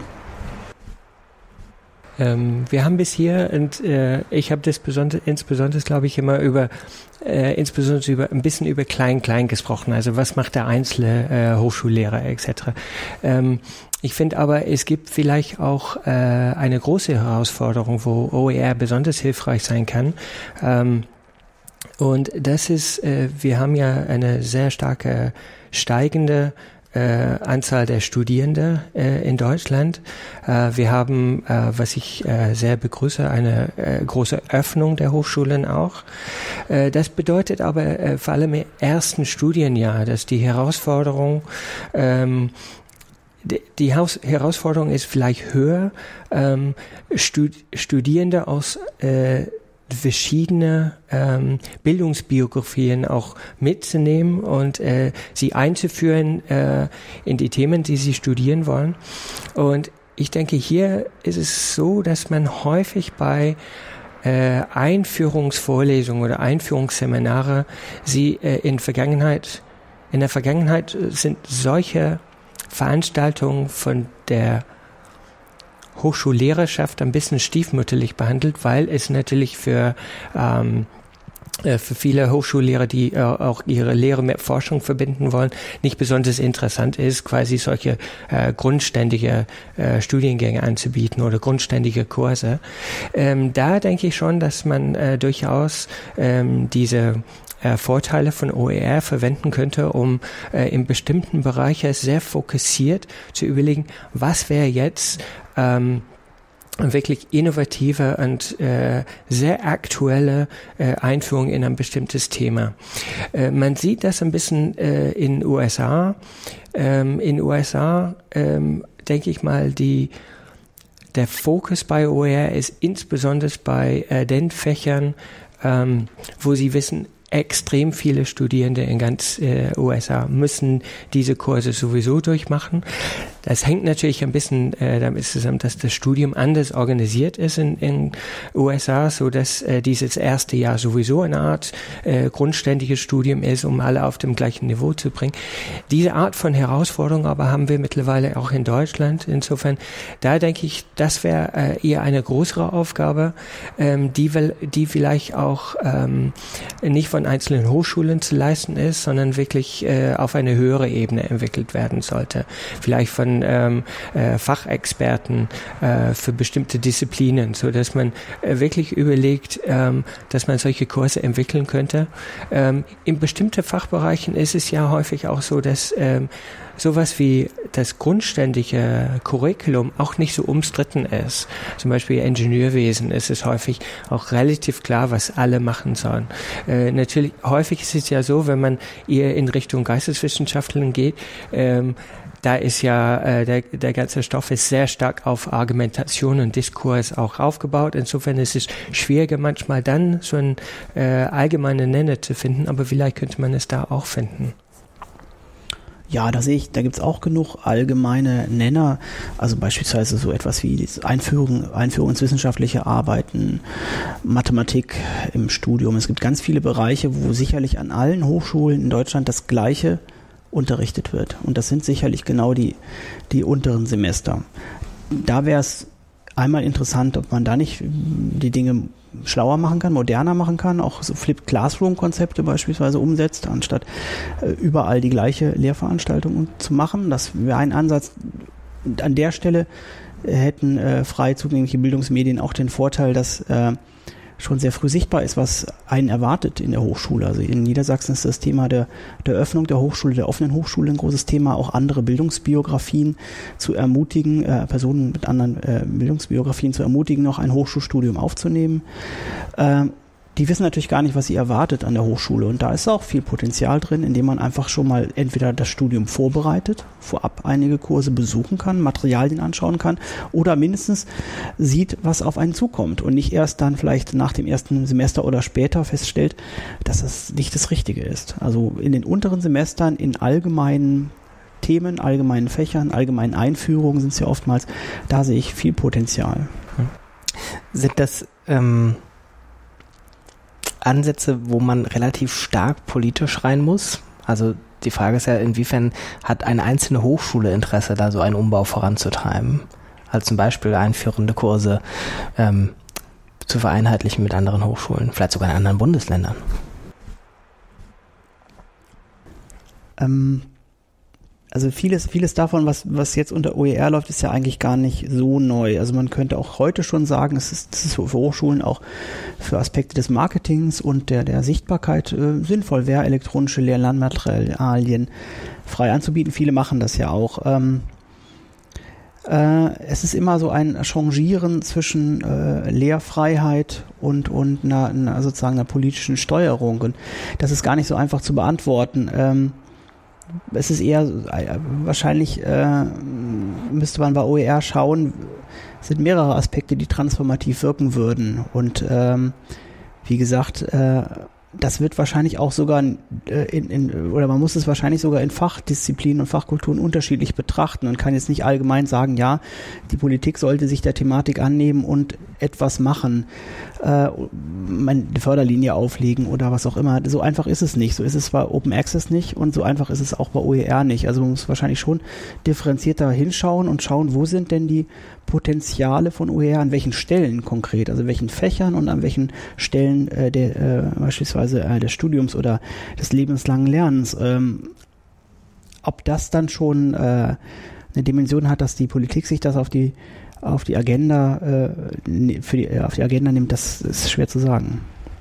Wir haben bis hier, und ich habe das insbesondere, glaube ich, immer insbesondere ein bisschen über Klein-Klein gesprochen. Also was macht der einzelne Hochschullehrer etc. Ich finde aber, es gibt vielleicht auch eine große Herausforderung, wo OER besonders hilfreich sein kann. Und das ist, wir haben ja eine sehr starke steigende Anzahl der Studierenden in Deutschland. Wir haben, was ich sehr begrüße, eine große Öffnung der Hochschulen auch. Das bedeutet aber vor allem im ersten Studienjahr, dass die Herausforderung Herausforderung ist vielleicht höher, Studierende aus verschiedene Bildungsbiografien auch mitzunehmen und sie einzuführen in die Themen, die sie studieren wollen. Und ich denke, hier ist es so, dass man häufig bei Einführungsvorlesungen oder Einführungsseminare sie in der Vergangenheit sind solche Veranstaltungen von der Hochschullehrerschaft ein bisschen stiefmütterlich behandelt, weil es natürlich für viele Hochschullehrer, die auch ihre Lehre mit Forschung verbinden wollen, nicht besonders interessant ist, quasi solche grundständige Studiengänge anzubieten oder grundständige Kurse. Da denke ich schon, dass man durchaus diese Vorteile von OER verwenden könnte, um in bestimmten Bereichen sehr fokussiert zu überlegen, was wäre jetzt wirklich innovative und sehr aktuelle Einführung in ein bestimmtes Thema. Man sieht das ein bisschen in USA. In USA denke ich mal, der Fokus bei OER ist insbesondere bei den Fächern, wo Sie wissen, extrem viele Studierende in ganz USA müssen diese Kurse sowieso durchmachen. Das hängt natürlich ein bisschen damit zusammen, dass das Studium anders organisiert ist in USA, so dass dieses erste Jahr sowieso eine Art grundständiges Studium ist, um alle auf dem gleichen Niveau zu bringen. Diese Art von Herausforderung aber haben wir mittlerweile auch in Deutschland. Insofern, da denke ich, das wäre eher eine größere Aufgabe, die vielleicht auch nicht von einzelnen Hochschulen zu leisten ist, sondern wirklich auf eine höhere Ebene entwickelt werden sollte. Vielleicht von Fachexperten für bestimmte Disziplinen, so dass man wirklich überlegt, dass man solche Kurse entwickeln könnte. In bestimmten Fachbereichen ist es ja häufig auch so, dass sowas wie das grundständige Curriculum auch nicht so umstritten ist. Zum Beispiel Ingenieurwesen ist es häufig auch relativ klar, was alle machen sollen. Natürlich, häufig ist es ja so, wenn man eher in Richtung Geisteswissenschaften geht, da ist ja der ganze Stoff ist sehr stark auf Argumentation und Diskurs auch aufgebaut. Insofern ist es schwieriger manchmal dann so einen allgemeinen Nenner zu finden, aber vielleicht könnte man es da auch finden. Ja, da gibt es auch genug allgemeine Nenner, also beispielsweise so etwas wie Einführung ins wissenschaftliche Arbeiten, Mathematik im Studium. Es gibt ganz viele Bereiche, wo sicherlich an allen Hochschulen in Deutschland das Gleiche unterrichtet wird. Und das sind sicherlich genau die unteren Semester. Da wäre es einmal interessant, ob man da nicht die Dinge schlauer machen kann, moderner machen kann, auch so Flipped Classroom-Konzepte beispielsweise umsetzt, anstatt überall die gleiche Lehrveranstaltung zu machen. Das wäre ein Ansatz. An der Stelle hätten frei zugängliche Bildungsmedien auch den Vorteil, dass schon sehr früh sichtbar ist, was einen erwartet in der Hochschule. Also in Niedersachsen ist das Thema der Öffnung der Hochschule, der offenen Hochschule ein großes Thema, auch andere Bildungsbiografien zu ermutigen, Personen mit anderen Bildungsbiografien zu ermutigen, noch ein Hochschulstudium aufzunehmen. Die wissen natürlich gar nicht, was sie erwartet an der Hochschule. Und da ist auch viel Potenzial drin, indem man einfach schon mal entweder das Studium vorbereitet, vorab einige Kurse besuchen kann, Materialien anschauen kann oder mindestens sieht, was auf einen zukommt und nicht erst dann vielleicht nach dem ersten Semester oder später feststellt, dass es nicht das Richtige ist. Also in den unteren Semestern in allgemeinen Themen, allgemeinen Fächern, allgemeinen Einführungen sind es ja oftmals, da sehe ich viel Potenzial. Sind das Ansätze, wo man relativ stark politisch rein muss? Also die Frage ist ja, inwiefern hat eine einzelne Hochschule Interesse, da so einen Umbau voranzutreiben? Also zum Beispiel einführende Kurse zu vereinheitlichen mit anderen Hochschulen, vielleicht sogar in anderen Bundesländern. Also vieles davon, was jetzt unter OER läuft, ist ja eigentlich gar nicht so neu. Also man könnte auch heute schon sagen, es ist für Hochschulen auch für Aspekte des Marketings und der Sichtbarkeit sinnvoll wäre, elektronische Lernmaterialien frei anzubieten. Viele machen das ja auch. Es ist immer so ein Changieren zwischen Lehrfreiheit und einer politischen Steuerung. Und das ist gar nicht so einfach zu beantworten. Es ist eher, wahrscheinlich müsste man bei OER schauen, es sind mehrere Aspekte, die transformativ wirken würden. Und wie gesagt, das wird wahrscheinlich auch sogar oder man muss es wahrscheinlich sogar in Fachdisziplinen und Fachkulturen unterschiedlich betrachten und kann jetzt nicht allgemein sagen, ja, die Politik sollte sich der Thematik annehmen und etwas machen, eine Förderlinie auflegen oder was auch immer. So einfach ist es nicht. So ist es bei Open Access nicht und so einfach ist es auch bei OER nicht. Also man muss wahrscheinlich schon differenzierter hinschauen und schauen, wo sind denn die Potenziale von OER, an welchen Stellen konkret, also welchen Fächern und an welchen Stellen beispielsweise des Studiums oder des lebenslangen Lernens. Ob das dann schon eine Dimension hat, dass die Politik sich das auf die Agenda auf die Agenda nimmt, das ist schwer zu sagen.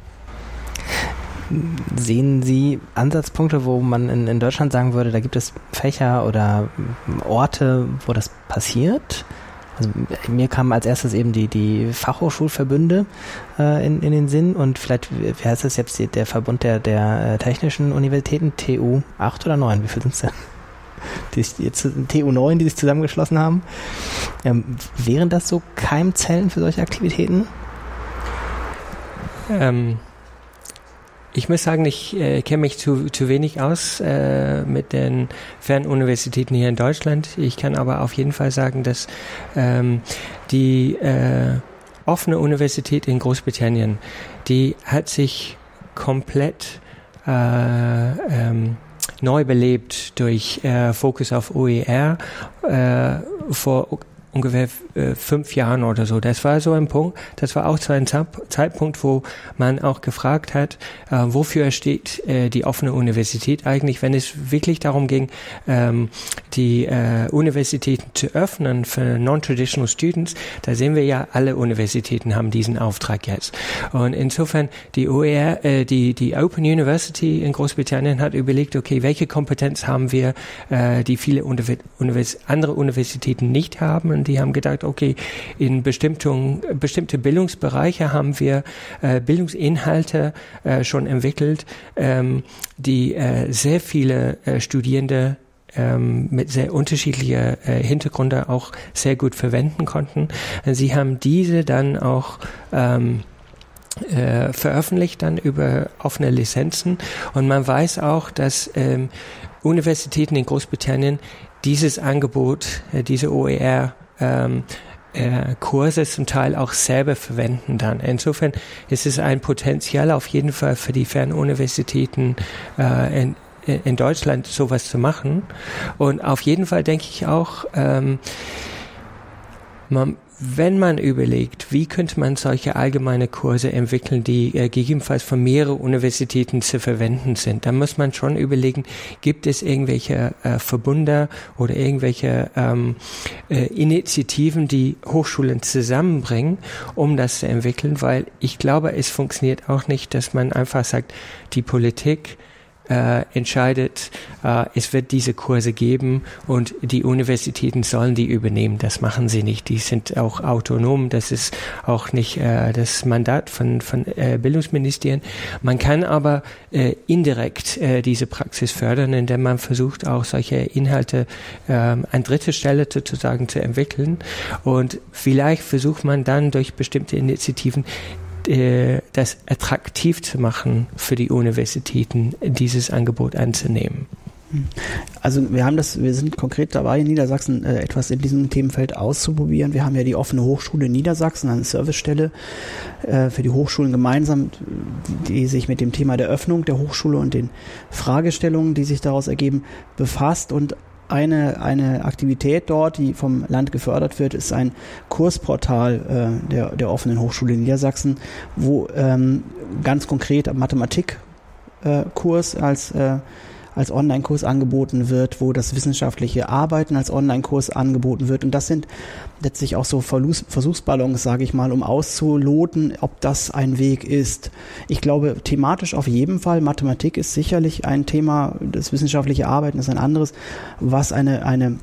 Sehen Sie Ansatzpunkte, wo man in Deutschland sagen würde, da gibt es Fächer oder Orte, wo das passiert? Also mir kamen als erstes eben die Fachhochschulverbünde in den Sinn und vielleicht, wie heißt das jetzt, der Verbund der technischen Universitäten, TU 8 oder 9, wie viel sind es denn? TU 9, die sich zusammengeschlossen haben. Wären das so Keimzellen für solche Aktivitäten? Ich muss sagen, ich kenne mich zu wenig aus mit den Fernuniversitäten hier in Deutschland. Ich kann aber auf jeden Fall sagen, dass die offene Universität in Großbritannien, die hat sich komplett neu belebt durch Fokus auf OER vor ungefähr 5 Jahren oder so. Das war so ein Punkt, das war auch so ein Zeitpunkt, wo man auch gefragt hat, wofür steht die offene Universität eigentlich, wenn es wirklich darum ging, die Universitäten zu öffnen für non-traditional students. Da sehen wir ja, alle Universitäten haben diesen Auftrag jetzt. Und insofern die OER, die Open University in Großbritannien hat überlegt, okay, welche Kompetenz haben wir, die viele andere Universitäten nicht haben. Und die haben gedacht, okay, in bestimmte Bildungsbereiche haben wir Bildungsinhalte schon entwickelt, die sehr viele Studierende mit sehr unterschiedlicher Hintergründe auch sehr gut verwenden konnten. Sie haben diese dann auch veröffentlicht dann über offene Lizenzen und man weiß auch, dass Universitäten in Großbritannien dieses Angebot, diese OER Kurse zum Teil auch selber verwenden dann. Insofern ist es ein Potenzial auf jeden Fall für die Fernuniversitäten in Deutschland sowas zu machen. Und auf jeden Fall denke ich auch, wenn man überlegt, wie könnte man solche allgemeine Kurse entwickeln, die gegebenenfalls von mehreren Universitäten zu verwenden sind, dann muss man schon überlegen, gibt es irgendwelche Verbünde oder irgendwelche Initiativen, die Hochschulen zusammenbringen, um das zu entwickeln, weil ich glaube, es funktioniert auch nicht, dass man einfach sagt, die Politik entscheidet, es wird diese Kurse geben und die Universitäten sollen die übernehmen. Das machen sie nicht. Die sind auch autonom. Das ist auch nicht das Mandat von Bildungsministerien. Man kann aber indirekt diese Praxis fördern, indem man versucht, auch solche Inhalte an dritter Stelle sozusagen zu entwickeln. Und vielleicht versucht man dann durch bestimmte Initiativen das attraktiv zu machen für die Universitäten, dieses Angebot anzunehmen. Also wir sind konkret dabei, in Niedersachsen etwas in diesem Themenfeld auszuprobieren. Wir haben ja die offene Hochschule in Niedersachsen, eine Servicestelle für die Hochschulen gemeinsam, die sich mit dem Thema der Öffnung der Hochschule und den Fragestellungen, die sich daraus ergeben, befasst. Und eine Aktivität dort, die vom Land gefördert wird, ist ein Kursportal der offenen Hochschule in Niedersachsen, wo ganz konkret Mathematikkurs als Online-Kurs angeboten wird, wo das wissenschaftliche Arbeiten als Online-Kurs angeboten wird. Und das sind letztlich auch so Versuchsballons, sage ich mal, um auszuloten, ob das ein Weg ist. Ich glaube, thematisch auf jeden Fall. Mathematik ist sicherlich ein Thema, das wissenschaftliche Arbeiten ist ein anderes, was eine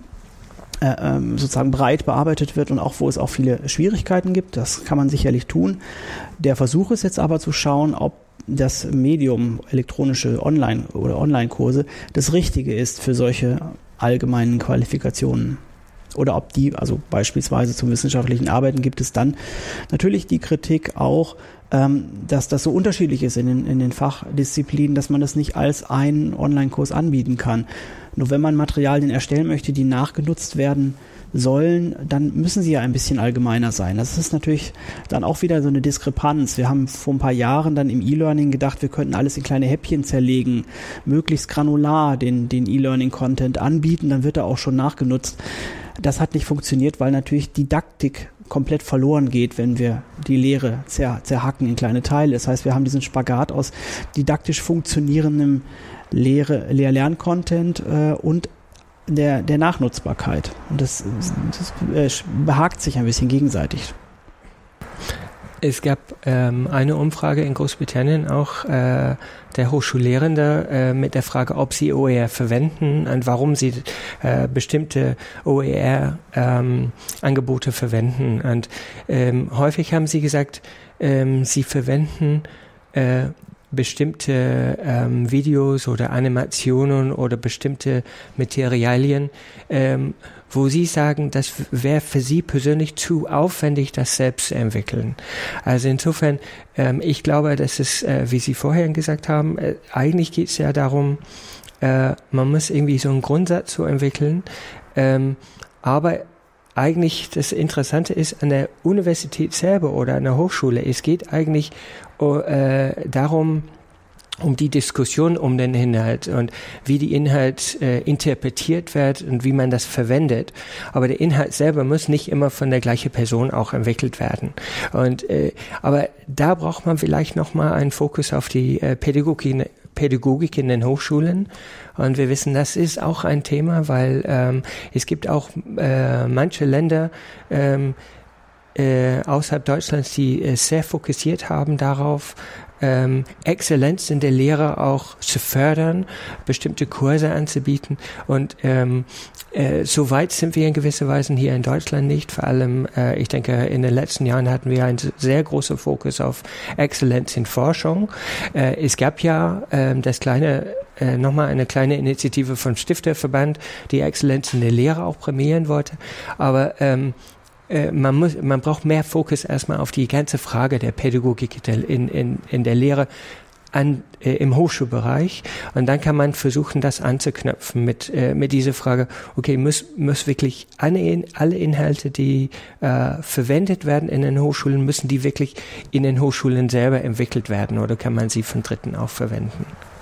sozusagen breit bearbeitet wird und auch wo es auch viele Schwierigkeiten gibt. Das kann man sicherlich tun. Der Versuch ist jetzt aber zu schauen, ob das Medium elektronische Online-Kurse das Richtige ist für solche allgemeinen Qualifikationen. Oder ob die, also beispielsweise zum wissenschaftlichen Arbeiten, gibt es dann natürlich die Kritik auch, dass das so unterschiedlich ist in den Fachdisziplinen, dass man das nicht als einen Online-Kurs anbieten kann. Nur wenn man Materialien erstellen möchte, die nachgenutzt werden sollen, dann müssen sie ja ein bisschen allgemeiner sein. Das ist natürlich dann auch wieder so eine Diskrepanz. Wir haben vor ein paar Jahren dann im E-Learning gedacht, wir könnten alles in kleine Häppchen zerlegen, möglichst granular den E-Learning-Content anbieten, dann wird er auch schon nachgenutzt. Das hat nicht funktioniert, weil natürlich Didaktik komplett verloren geht, wenn wir die Lehre zerhacken in kleine Teile. Das heißt, wir haben diesen Spagat aus didaktisch funktionierendem Lehr-Lern-Content und der Nachnutzbarkeit. Und das behagt sich ein bisschen gegenseitig. Es gab eine Umfrage in Großbritannien auch der Hochschullehrende mit der Frage, ob sie OER verwenden und warum sie bestimmte OER-Angebote verwenden. Und häufig haben sie gesagt, sie verwenden bestimmte Videos oder Animationen oder bestimmte Materialien, wo Sie sagen, das wäre für Sie persönlich zu aufwendig, das selbst zu entwickeln. Also insofern, ich glaube, dass es, wie Sie vorher gesagt haben, eigentlich geht es ja darum, man muss irgendwie so einen Grundsatz so entwickeln, aber eigentlich das Interessante ist an der Universität selber oder an der Hochschule, es geht eigentlich darum, um die Diskussion um den Inhalt und wie die Inhalt interpretiert wird und wie man das verwendet. Aber der Inhalt selber muss nicht immer von der gleichen Person auch entwickelt werden. Und aber da braucht man vielleicht nochmal einen Fokus auf die Pädagogik in den Hochschulen. Und wir wissen, das ist auch ein Thema, weil es gibt auch manche Länder außerhalb Deutschlands, die sehr fokussiert haben darauf, Exzellenz in der Lehre auch zu fördern, bestimmte Kurse anzubieten. Und so weit sind wir in gewisser Weise hier in Deutschland nicht. Vor allem, ich denke, in den letzten Jahren hatten wir einen sehr großen Fokus auf Exzellenz in Forschung. Es gab ja nochmal eine kleine Initiative vom Stifterverband, die Exzellenz in der Lehre auch prämieren wollte. Aber man braucht mehr Fokus erstmal auf die ganze Frage der Pädagogik in der Lehre im Hochschulbereich, und dann kann man versuchen, das anzuknüpfen mit dieser Frage, okay, muss wirklich alle Inhalte, die verwendet werden in den Hochschulen, müssen die wirklich in den Hochschulen selber entwickelt werden, oder kann man sie von Dritten auch verwenden?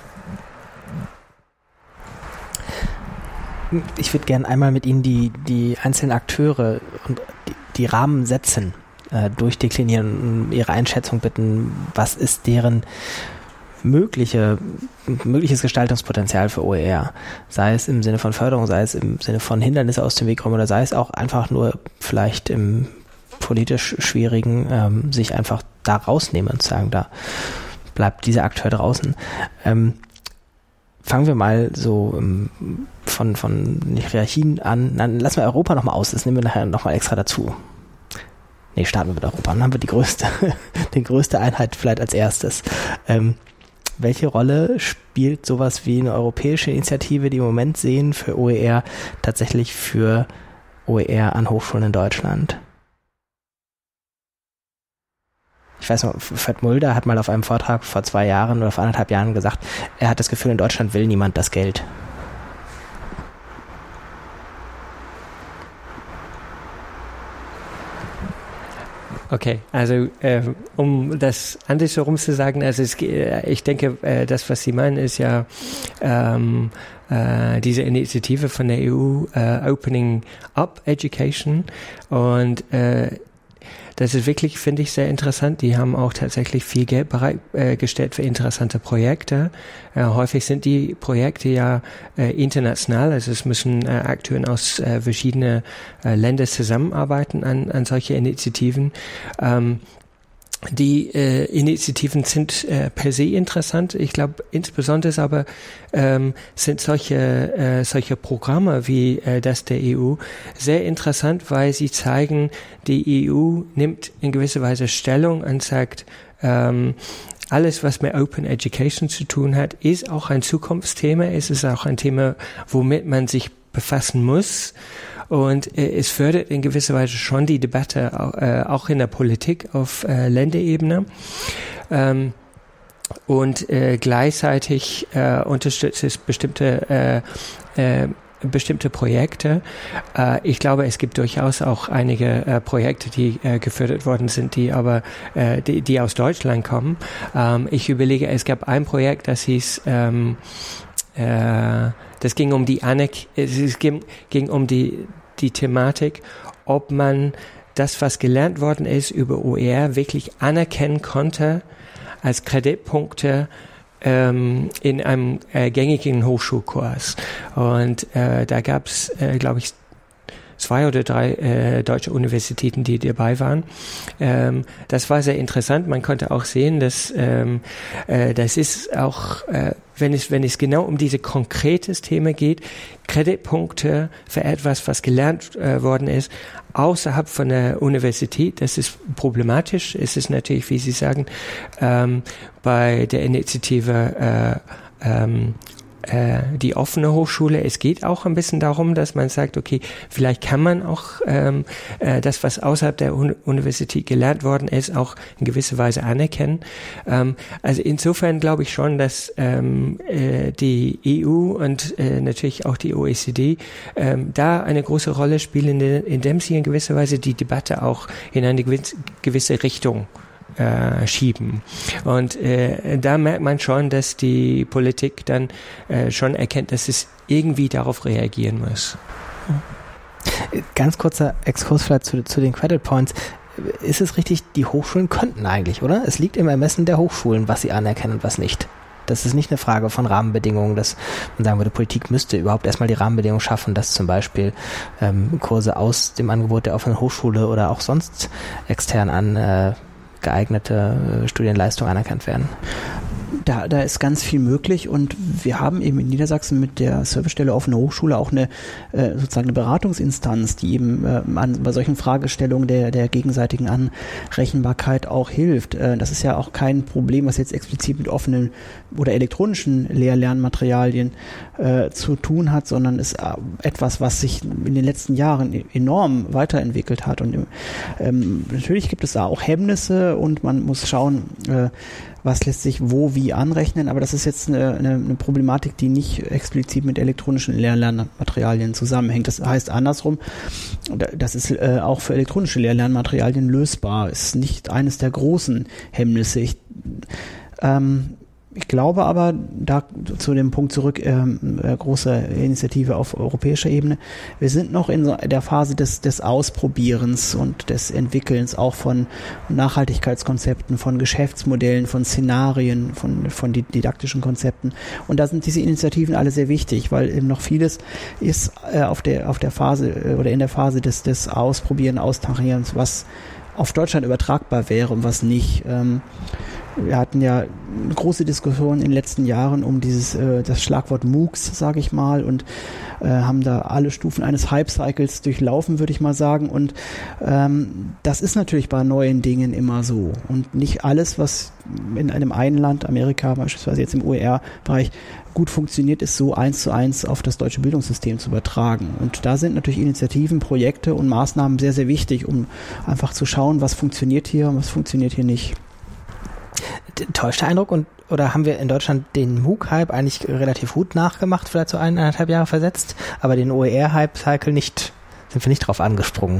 Ich würde gerne einmal mit Ihnen die einzelnen Akteure und die Rahmen setzen, durchdeklinieren und Ihre Einschätzung bitten, was ist deren mögliches Gestaltungspotenzial für OER, sei es im Sinne von Förderung, sei es im Sinne von Hindernisse aus dem Weg räumen oder sei es auch einfach nur vielleicht im politisch Schwierigen sich einfach da rausnehmen und sagen, da bleibt dieser Akteur draußen. Fangen wir mal so von Hierarchien an. Dann lassen wir Europa nochmal aus, das nehmen wir nachher nochmal extra dazu. Nee, starten wir mit Europa. Dann haben wir die größte Einheit vielleicht als erstes. Welche Rolle spielt sowas wie eine europäische Initiative, die im Moment sehen, für OER tatsächlich für OER an Hochschulen in Deutschland? Ich weiß noch, Fred Mulder hat mal auf einem Vortrag vor 2 Jahren oder vor 1,5 Jahren gesagt, er hat das Gefühl, in Deutschland will niemand das Geld. Okay, also um das andersherum zu sagen, also ich denke, das, was Sie meinen, ist ja diese Initiative von der EU, Opening Up Education, und das ist wirklich, finde ich, sehr interessant. Die haben auch tatsächlich viel Geld bereitgestellt für interessante Projekte. Häufig sind die Projekte ja international, also es müssen Akteure aus verschiedenen Ländern zusammenarbeiten an solche Initiativen. Die Initiativen sind per se interessant. Ich glaube, insbesondere aber sind solche Programme wie das der EU sehr interessant, weil sie zeigen, die EU nimmt in gewisser Weise Stellung und sagt, alles, was mit Open Education zu tun hat, ist auch ein Zukunftsthema. Es ist auch ein Thema, womit man sich befassen muss. Und es fördert in gewisser Weise schon die Debatte auch in der Politik auf Länderebene. Und gleichzeitig unterstützt es bestimmte Projekte. Ich glaube, es gibt durchaus auch einige Projekte, die gefördert worden sind, die aber die aus Deutschland kommen. Ich überlege, es gab ein Projekt, das hieß das ging um die Thematik, ob man das, was gelernt worden ist über OER, wirklich anerkennen konnte als Kreditpunkte in einem gängigen Hochschulkurs. Und da gab es, glaube ich, 2 oder 3 deutsche Universitäten, die dabei waren. Das war sehr interessant. Man konnte auch sehen, dass das ist auch, wenn es genau um diese konkretes Thema geht, Kreditpunkte für etwas, was gelernt worden ist, außerhalb von der Universität, das ist problematisch. Es ist natürlich, wie Sie sagen, bei der Initiative die offene Hochschule. Es geht auch ein bisschen darum, dass man sagt, okay, vielleicht kann man auch das, was außerhalb der Universität gelernt worden ist, auch in gewisser Weise anerkennen. Also insofern glaube ich schon, dass die EU und natürlich auch die OECD da eine große Rolle spielen, indem sie in gewisser Weise die Debatte auch in eine gewisse Richtung schieben. Und da merkt man schon, dass die Politik dann schon erkennt, dass es irgendwie darauf reagieren muss. Ganz kurzer Exkurs vielleicht zu den Credit Points. Ist es richtig, die Hochschulen könnten eigentlich, oder? Es liegt im Ermessen der Hochschulen, was sie anerkennen und was nicht. Das ist nicht eine Frage von Rahmenbedingungen, dass man sagen würde, Politik müsste überhaupt erstmal die Rahmenbedingungen schaffen, dass zum Beispiel Kurse aus dem Angebot der offenen Hochschule oder auch sonst extern an geeignete Studienleistungen anerkannt werden. Da ist ganz viel möglich, und wir haben eben in Niedersachsen mit der Servicestelle Offene Hochschule auch sozusagen eine Beratungsinstanz, die eben bei solchen Fragestellungen der gegenseitigen Anrechenbarkeit auch hilft. Das ist ja auch kein Problem, was jetzt explizit mit offenen oder elektronischen Lehr-Lernmaterialien zu tun hat, sondern ist etwas, was sich in den letzten Jahren enorm weiterentwickelt hat. Und natürlich gibt es da auch Hemmnisse, und man muss schauen, was lässt sich wo wie anrechnen, aber das ist jetzt eine Problematik, die nicht explizit mit elektronischen Lernmaterialien zusammenhängt. Das heißt andersrum, das ist auch für elektronische Lernmaterialien lösbar, ist nicht eines der großen Hemmnisse. Ich glaube aber, da zu dem Punkt zurück, große Initiative auf europäischer Ebene, wir sind noch in der Phase des Ausprobierens und des Entwickelns auch von Nachhaltigkeitskonzepten, von Geschäftsmodellen, von Szenarien, von didaktischen Konzepten. Und da sind diese Initiativen alle sehr wichtig, weil eben noch vieles ist auf der Phase oder in der Phase des Ausprobieren, Austarierens, was auf Deutschland übertragbar wäre und was nicht. Wir hatten ja eine große Diskussion in den letzten Jahren um das Schlagwort MOOCs, sage ich mal, und haben da alle Stufen eines Hype-Cycles durchlaufen, würde ich mal sagen. Und das ist natürlich bei neuen Dingen immer so. Und nicht alles, was in einem einen Land, Amerika beispielsweise jetzt im OER-Bereich, gut funktioniert, ist so 1:1 auf das deutsche Bildungssystem zu übertragen. Und da sind natürlich Initiativen, Projekte und Maßnahmen sehr, sehr wichtig, um einfach zu schauen, was funktioniert hier und was funktioniert hier nicht. Täuscht der Eindruck oder haben wir in Deutschland den MOOC-Hype eigentlich relativ gut nachgemacht, vielleicht so 1,5 Jahre versetzt, aber den OER-Hype-Cycle sind wir nicht drauf angesprungen?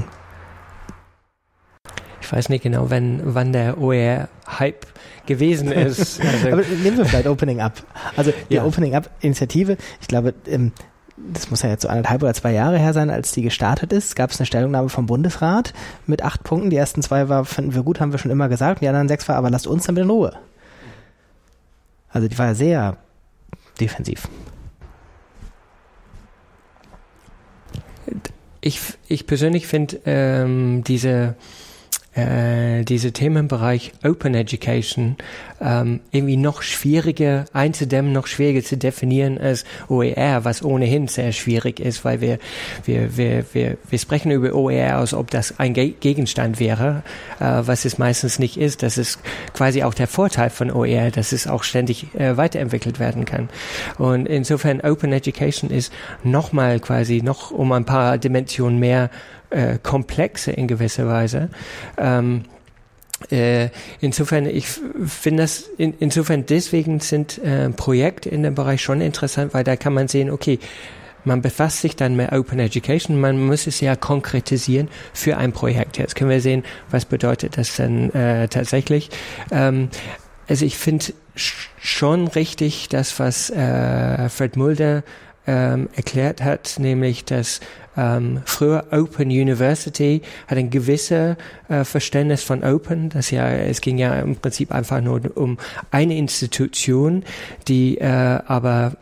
Ich weiß nicht genau, wann der OER-Hype gewesen ist. Also aber nehmen wir vielleicht Opening Up. Also die Opening Up-Initiative, ich glaube, das muss ja jetzt so 1,5 oder 2 Jahre her sein, als die gestartet ist, gab es eine Stellungnahme vom Bundesrat mit 8 Punkten. Die ersten 2 finden wir gut, haben wir schon immer gesagt. Und die anderen 6 war, aber lasst uns damit in Ruhe. Also die war ja sehr defensiv. Ich persönlich finde diese Themenbereich Open Education irgendwie noch schwieriger einzudämmen, noch schwieriger zu definieren als OER, was ohnehin sehr schwierig ist, weil wir sprechen über OER, als ob das ein Gegenstand wäre, was es meistens nicht ist. Das ist quasi auch der Vorteil von OER, dass es auch ständig weiterentwickelt werden kann. Und insofern Open Education ist noch um ein paar Dimensionen mehr komplexe in gewisser Weise. Insofern, ich finde das, insofern deswegen sind Projekte in dem Bereich schon interessant, weil da kann man sehen, okay, man befasst sich dann mit Open Education, man muss es ja konkretisieren für ein Projekt. Jetzt können wir sehen, was bedeutet das denn tatsächlich. Also ich finde schon richtig das, was Fred Mulder erklärt hat, nämlich, dass früher Open University hat ein gewisses Verständnis von Open. Es ging ja im Prinzip einfach nur um eine Institution, die aber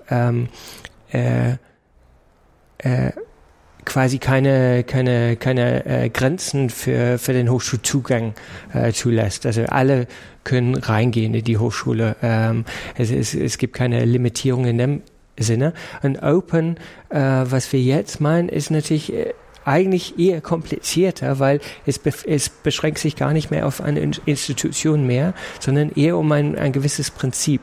quasi keine Grenzen für den Hochschulzugang zulässt. Also alle können reingehen in die Hochschule. Es gibt keine Limitierung in dem Sinne. Und Open, was wir jetzt meinen, ist natürlich eigentlich eher komplizierter, weil es beschränkt sich gar nicht mehr auf eine Institution mehr, sondern eher um ein gewisses Prinzip.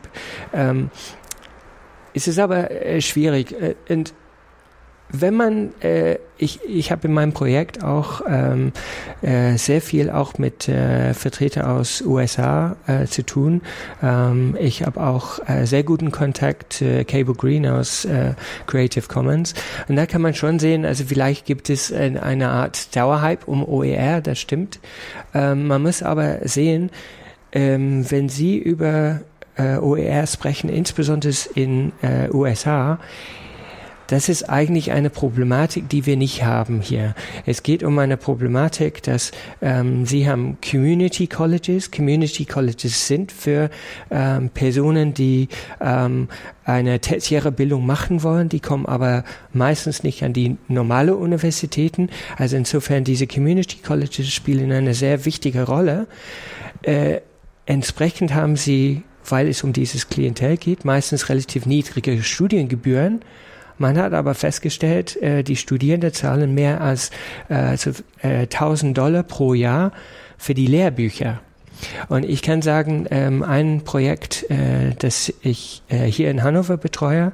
Es ist aber schwierig. Und wenn man, ich habe in meinem Projekt auch sehr viel auch mit Vertretern aus USA zu tun. Ich habe auch sehr guten Kontakt zu Cable Green aus Creative Commons. Und da kann man schon sehen, also vielleicht gibt es eine Art Dauerhype um OER, das stimmt. Man muss aber sehen, wenn Sie über OER sprechen, insbesondere in USA, das ist eigentlich eine Problematik, die wir nicht haben hier. Es geht um eine Problematik, dass Sie haben Community Colleges. Community Colleges sind für Personen, die eine tertiäre Bildung machen wollen. Die kommen aber meistens nicht an die normale Universitäten. Also insofern diese Community Colleges spielen eine sehr wichtige Rolle. Entsprechend haben sie, weil es um dieses Klientel geht, meistens relativ niedrige Studiengebühren. Man hat aber festgestellt, die Studierenden zahlen mehr als $1.000 pro Jahr für die Lehrbücher. Und ich kann sagen, ein Projekt, das ich hier in Hannover betreue,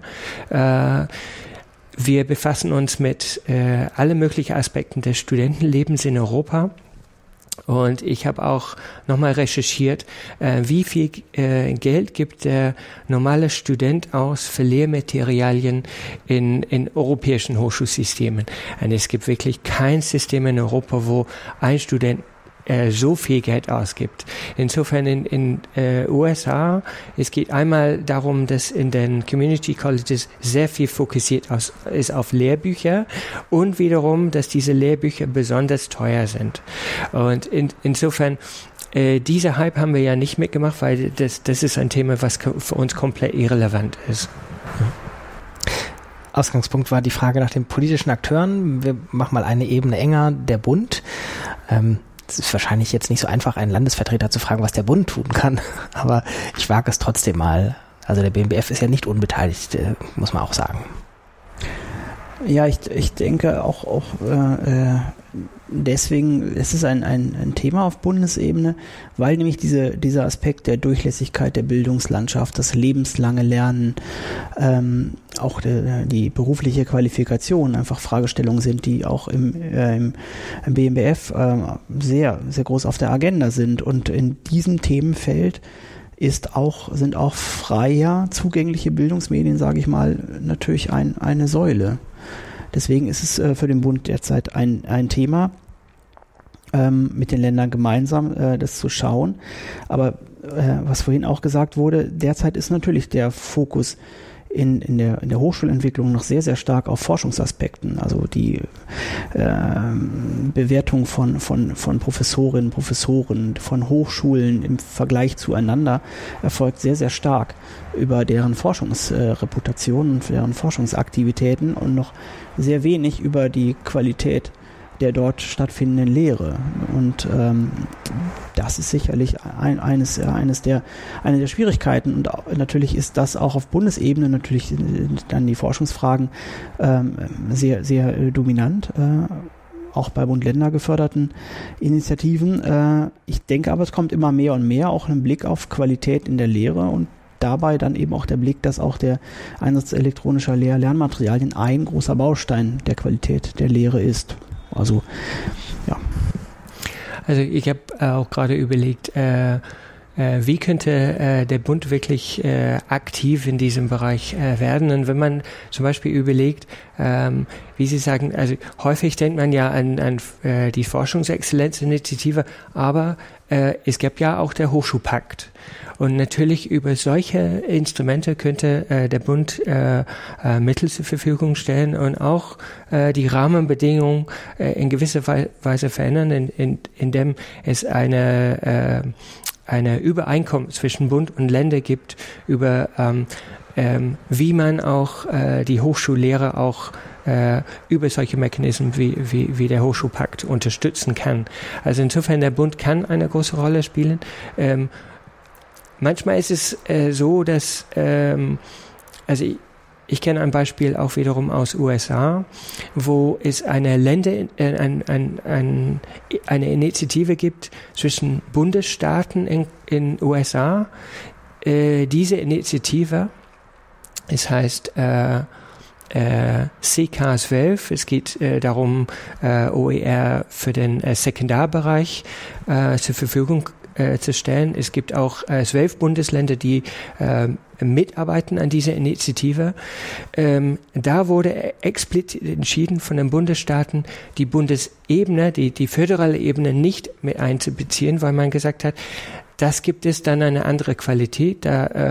wir befassen uns mit alle möglichen Aspekten des Studentenlebens in Europa. Und ich habe auch nochmal recherchiert, wie viel Geld gibt der normale Student aus für Lehrmaterialien in europäischen Hochschulsystemen. Und es gibt wirklich kein System in Europa, wo ein Student so viel Geld ausgibt. Insofern in USA, es geht einmal darum, dass in den Community Colleges sehr viel fokussiert ist auf Lehrbücher und wiederum, dass diese Lehrbücher besonders teuer sind. Und insofern dieser Hype haben wir ja nicht mitgemacht, weil das ist ein Thema, was für uns komplett irrelevant ist. Ausgangspunkt war die Frage nach den politischen Akteuren. Wir machen mal eine Ebene enger, der Bund. Es ist wahrscheinlich jetzt nicht so einfach, einen Landesvertreter zu fragen, was der Bund tun kann, aber ich wage es trotzdem mal. Also der BMBF ist ja nicht unbeteiligt, muss man auch sagen. Ja, ich denke auch deswegen, es ist ein Thema auf Bundesebene, weil nämlich dieser Aspekt der Durchlässigkeit der Bildungslandschaft, das lebenslange Lernen, auch die berufliche Qualifikation einfach Fragestellungen sind, die auch im BMBF sehr, sehr groß auf der Agenda sind. Und in diesem Themenfeld sind auch freier zugängliche Bildungsmedien, sage ich mal, natürlich eine Säule. Deswegen ist es für den Bund derzeit ein Thema, mit den Ländern gemeinsam das zu schauen. Aber was vorhin auch gesagt wurde, derzeit ist natürlich der Fokus in der Hochschulentwicklung noch sehr, sehr stark auf Forschungsaspekten. Also die Bewertung von Professorinnen, Professoren, von Hochschulen im Vergleich zueinander erfolgt sehr, sehr stark über deren Forschungsreputation und deren Forschungsaktivitäten und noch sehr wenig über die Qualität der dort stattfindenden Lehre. Und das ist sicherlich eine der Schwierigkeiten. Und natürlich ist das auch auf Bundesebene natürlich dann die Forschungsfragen sehr, sehr dominant, auch bei Bund-Länder geförderten Initiativen. Ich denke aber, es kommt immer mehr und mehr auch ein Blick auf Qualität in der Lehre und dabei dann eben auch der Blick, dass auch der Einsatz elektronischer Lernmaterialien ein großer Baustein der Qualität der Lehre ist. Also, ja. Also ich habe auch gerade überlegt, wie könnte der Bund wirklich aktiv in diesem Bereich werden? Und wenn man zum Beispiel überlegt, wie Sie sagen, also häufig denkt man ja an die Forschungsexzellenzinitiative, aber es gibt ja auch der Hochschulpakt. Und natürlich über solche Instrumente könnte der Bund Mittel zur Verfügung stellen und auch die Rahmenbedingungen in gewisser Weise verändern, indem es eine Übereinkommen zwischen Bund und Länder gibt über wie man auch die Hochschullehrer auch über solche Mechanismen wie der Hochschulpakt unterstützen kann. Also insofern der Bund kann eine große Rolle spielen. Manchmal ist es so, dass also ich kenne ein Beispiel auch wiederum aus USA, wo es eine eine Initiative gibt zwischen Bundesstaaten in USA. Diese Initiative, es heißt CK12, es geht darum, OER für den Sekundarbereich zur Verfügung zu stellen. Es gibt auch 12 Bundesländer, die mitarbeiten an dieser Initiative. Da wurde explizit entschieden von den Bundesstaaten, die Bundesebene, die föderale Ebene nicht mit einzubeziehen, weil man gesagt hat, das gibt es dann eine andere Qualität.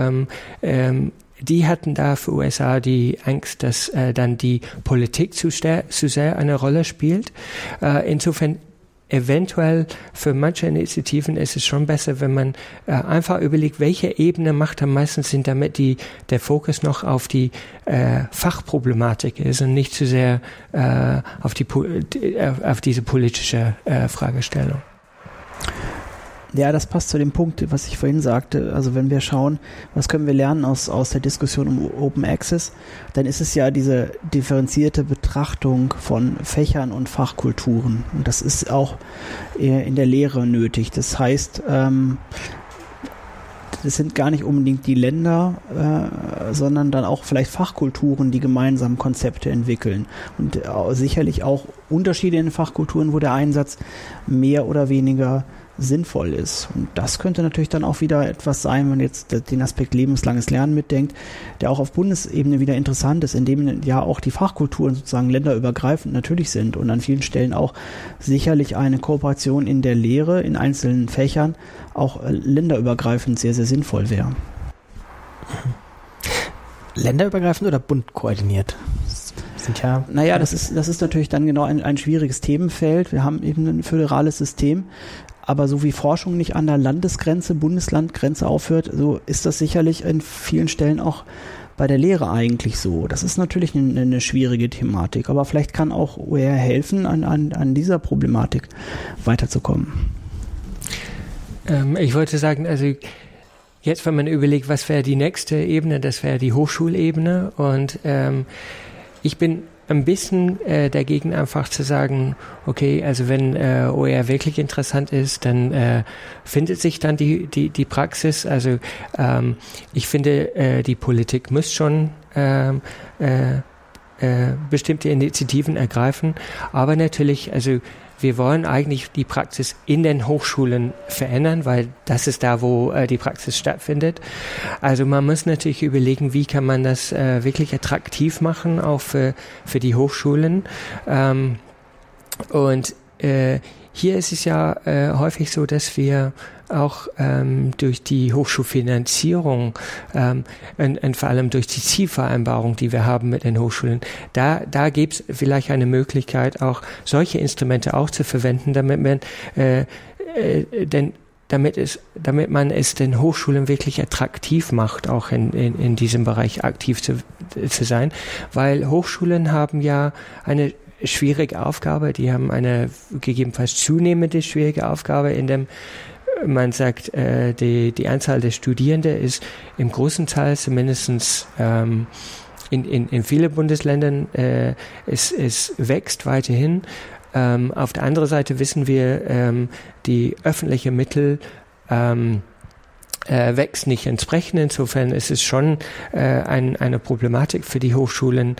Die hatten da für USA die Angst, dass dann die Politik zu sehr eine Rolle spielt. Insofern eventuell für manche Initiativen ist es schon besser, wenn man einfach überlegt, welche Ebene macht am meisten Sinn, damit der Fokus noch auf die Fachproblematik ist und nicht zu sehr auf diese politische Fragestellung. Ja, das passt zu dem Punkt, was ich vorhin sagte. Also wenn wir schauen, was können wir lernen aus der Diskussion um Open Access, dann ist es ja diese differenzierte Betrachtung von Fächern und Fachkulturen. Und das ist auch in der Lehre nötig. Das heißt, das sind gar nicht unbedingt die Länder, sondern dann auch vielleicht Fachkulturen, die gemeinsam Konzepte entwickeln. Und sicherlich auch Unterschiede in den Fachkulturen, wo der Einsatz mehr oder weniger sinnvoll ist. Und das könnte natürlich dann auch wieder etwas sein, wenn man jetzt den Aspekt lebenslanges Lernen mitdenkt, der auch auf Bundesebene wieder interessant ist, indem ja auch die Fachkulturen sozusagen länderübergreifend natürlich sind und an vielen Stellen auch sicherlich eine Kooperation in der Lehre in einzelnen Fächern auch länderübergreifend sehr, sehr sinnvoll wäre. Länderübergreifend oder bundkoordiniert? Naja, das ist natürlich dann genau ein schwieriges Themenfeld. Wir haben eben ein föderales System. Aber so wie Forschung nicht an der Landesgrenze, Bundeslandgrenze aufhört, so ist das sicherlich in vielen Stellen auch bei der Lehre eigentlich so. Das ist natürlich eine schwierige Thematik, aber vielleicht kann auch OER helfen, an dieser Problematik weiterzukommen. Ich wollte sagen, also jetzt, wenn man überlegt, was wäre die nächste Ebene, das wäre die Hochschulebene und ich bin ein bisschen dagegen einfach zu sagen, okay, also wenn OER wirklich interessant ist, dann findet sich dann die Praxis. Also ich finde, die Politik muss schon bestimmte Initiativen ergreifen, aber natürlich, also wir wollen eigentlich die Praxis in den Hochschulen verändern, weil das ist da, wo die Praxis stattfindet. Also man muss natürlich überlegen, wie kann man das wirklich attraktiv machen, auch für die Hochschulen. Und hier ist es ja häufig so, dass wir auch durch die Hochschulfinanzierung und vor allem durch die Zielvereinbarung, die wir haben mit den Hochschulen, da gibt es vielleicht eine Möglichkeit, auch solche Instrumente auch zu verwenden, damit man es den Hochschulen wirklich attraktiv macht, auch in diesem Bereich aktiv zu sein, weil Hochschulen haben ja eine schwierige Aufgabe, die haben eine gegebenenfalls zunehmende schwierige Aufgabe, in dem man sagt, die Anzahl der Studierenden ist im großen Teil zumindest in vielen Bundesländern, es wächst weiterhin. Auf der anderen Seite wissen wir, die öffentlichen Mittel wächst nicht entsprechend. Insofern ist es schon eine Problematik für die Hochschulen,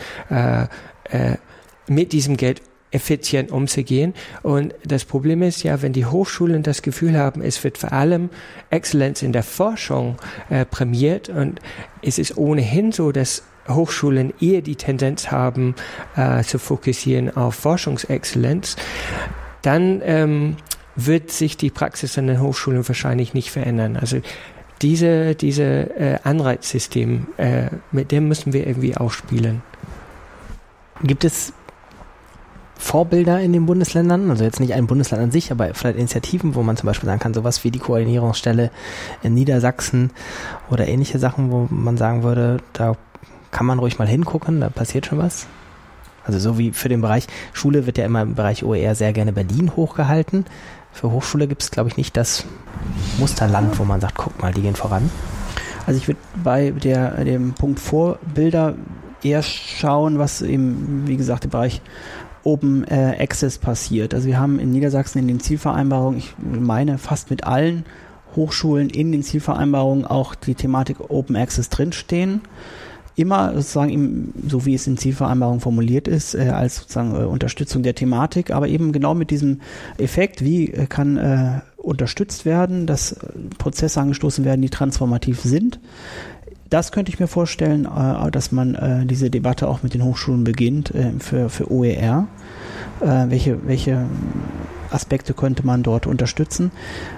mit diesem Geld effizient umzugehen. Und das Problem ist ja, wenn die Hochschulen das Gefühl haben, es wird vor allem Exzellenz in der Forschung prämiert und es ist ohnehin so, dass Hochschulen eher die Tendenz haben, zu fokussieren auf Forschungsexzellenz, dann wird sich die Praxis an den Hochschulen wahrscheinlich nicht verändern. Also diese Anreizsystem, mit dem müssen wir irgendwie auch spielen. Gibt es Vorbilder in den Bundesländern, also jetzt nicht ein Bundesland an sich, aber vielleicht Initiativen, wo man zum Beispiel sagen kann, sowas wie die Koordinierungsstelle in Niedersachsen oder ähnliche Sachen, wo man sagen würde, da kann man ruhig mal hingucken, da passiert schon was? Also so wie für den Bereich Schule wird ja immer im Bereich OER sehr gerne Berlin hochgehalten. Für Hochschule gibt es, glaube ich, nicht das Musterland, wo man sagt, guck mal, die gehen voran. Also ich würde bei dem Punkt Vorbilder eher schauen, was eben, wie gesagt, im Bereich Open Access passiert. Also wir haben in Niedersachsen in den Zielvereinbarungen, ich meine fast mit allen Hochschulen in den Zielvereinbarungen auch die Thematik Open Access drinstehen. Immer sozusagen, so wie es in Zielvereinbarungen formuliert ist, als sozusagen Unterstützung der Thematik, aber eben genau mit diesem Effekt, wie kann unterstützt werden, dass Prozesse angestoßen werden, die transformativ sind. Das könnte ich mir vorstellen, dass man diese Debatte auch mit den Hochschulen beginnt für OER. Welche Aspekte könnte man dort unterstützen?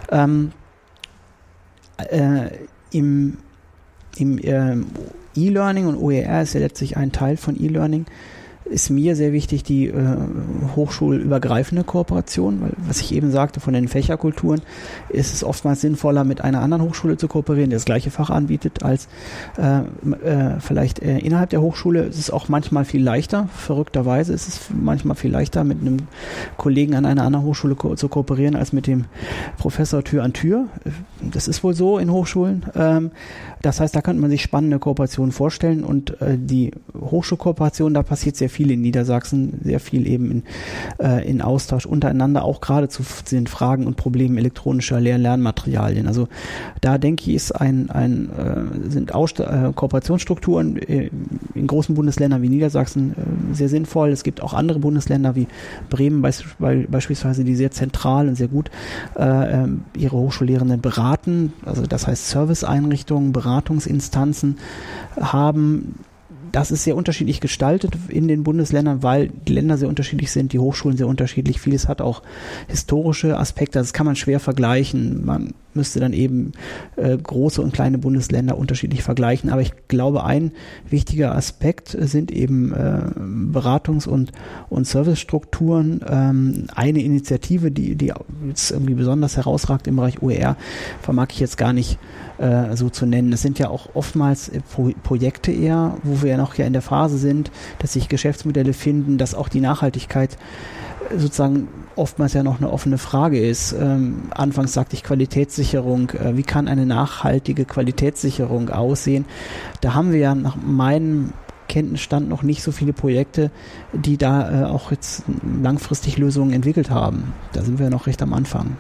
Im E-Learning, und OER ist ja letztlich ein Teil von E-Learning, ist mir sehr wichtig die hochschulübergreifende Kooperation, weil, was ich eben sagte, von den Fächerkulturen ist es oftmals sinnvoller, mit einer anderen Hochschule zu kooperieren, die das gleiche Fach anbietet, als vielleicht innerhalb der Hochschule. Es ist auch manchmal viel leichter, verrückterweise ist es manchmal viel leichter, mit einem Kollegen an einer anderen Hochschule zu kooperieren, als mit dem Professor Tür an Tür. Das ist wohl so in Hochschulen. Das heißt, da könnte man sich spannende Kooperationen vorstellen, und die Hochschulkooperation, da passiert sehr viel viel in Niedersachsen, sehr viel eben in Austausch untereinander, auch gerade zu den Fragen und Problemen elektronischer Lernmaterialien. Also da denke ich, sind Kooperationsstrukturen in großen Bundesländern wie Niedersachsen sehr sinnvoll. Es gibt auch andere Bundesländer wie Bremen beispielsweise, die sehr zentral und sehr gut ihre Hochschullehrenden beraten, also das heißt Serviceeinrichtungen, Beratungsinstanzen haben. Das ist sehr unterschiedlich gestaltet in den Bundesländern, weil die Länder sehr unterschiedlich sind, die Hochschulen sehr unterschiedlich. Vieles hat auch historische Aspekte, das kann man schwer vergleichen. Man müsste dann eben große und kleine Bundesländer unterschiedlich vergleichen. Aber ich glaube, ein wichtiger Aspekt sind eben Beratungs- und Servicestrukturen. Eine Initiative, die jetzt irgendwie besonders herausragt im Bereich OER, vermag ich jetzt gar nicht so zu nennen. Das sind ja auch oftmals Projekte eher, wo wir noch ja in der Phase sind, dass sich Geschäftsmodelle finden, dass auch die Nachhaltigkeit sozusagen oftmals ja noch eine offene Frage ist. Anfangs sagte ich Qualitätssicherung. Wie kann eine nachhaltige Qualitätssicherung aussehen? Da haben wir ja nach meinem Kenntnisstand noch nicht so viele Projekte, die da auch jetzt langfristig Lösungen entwickelt haben. Da sind wir noch recht am Anfang.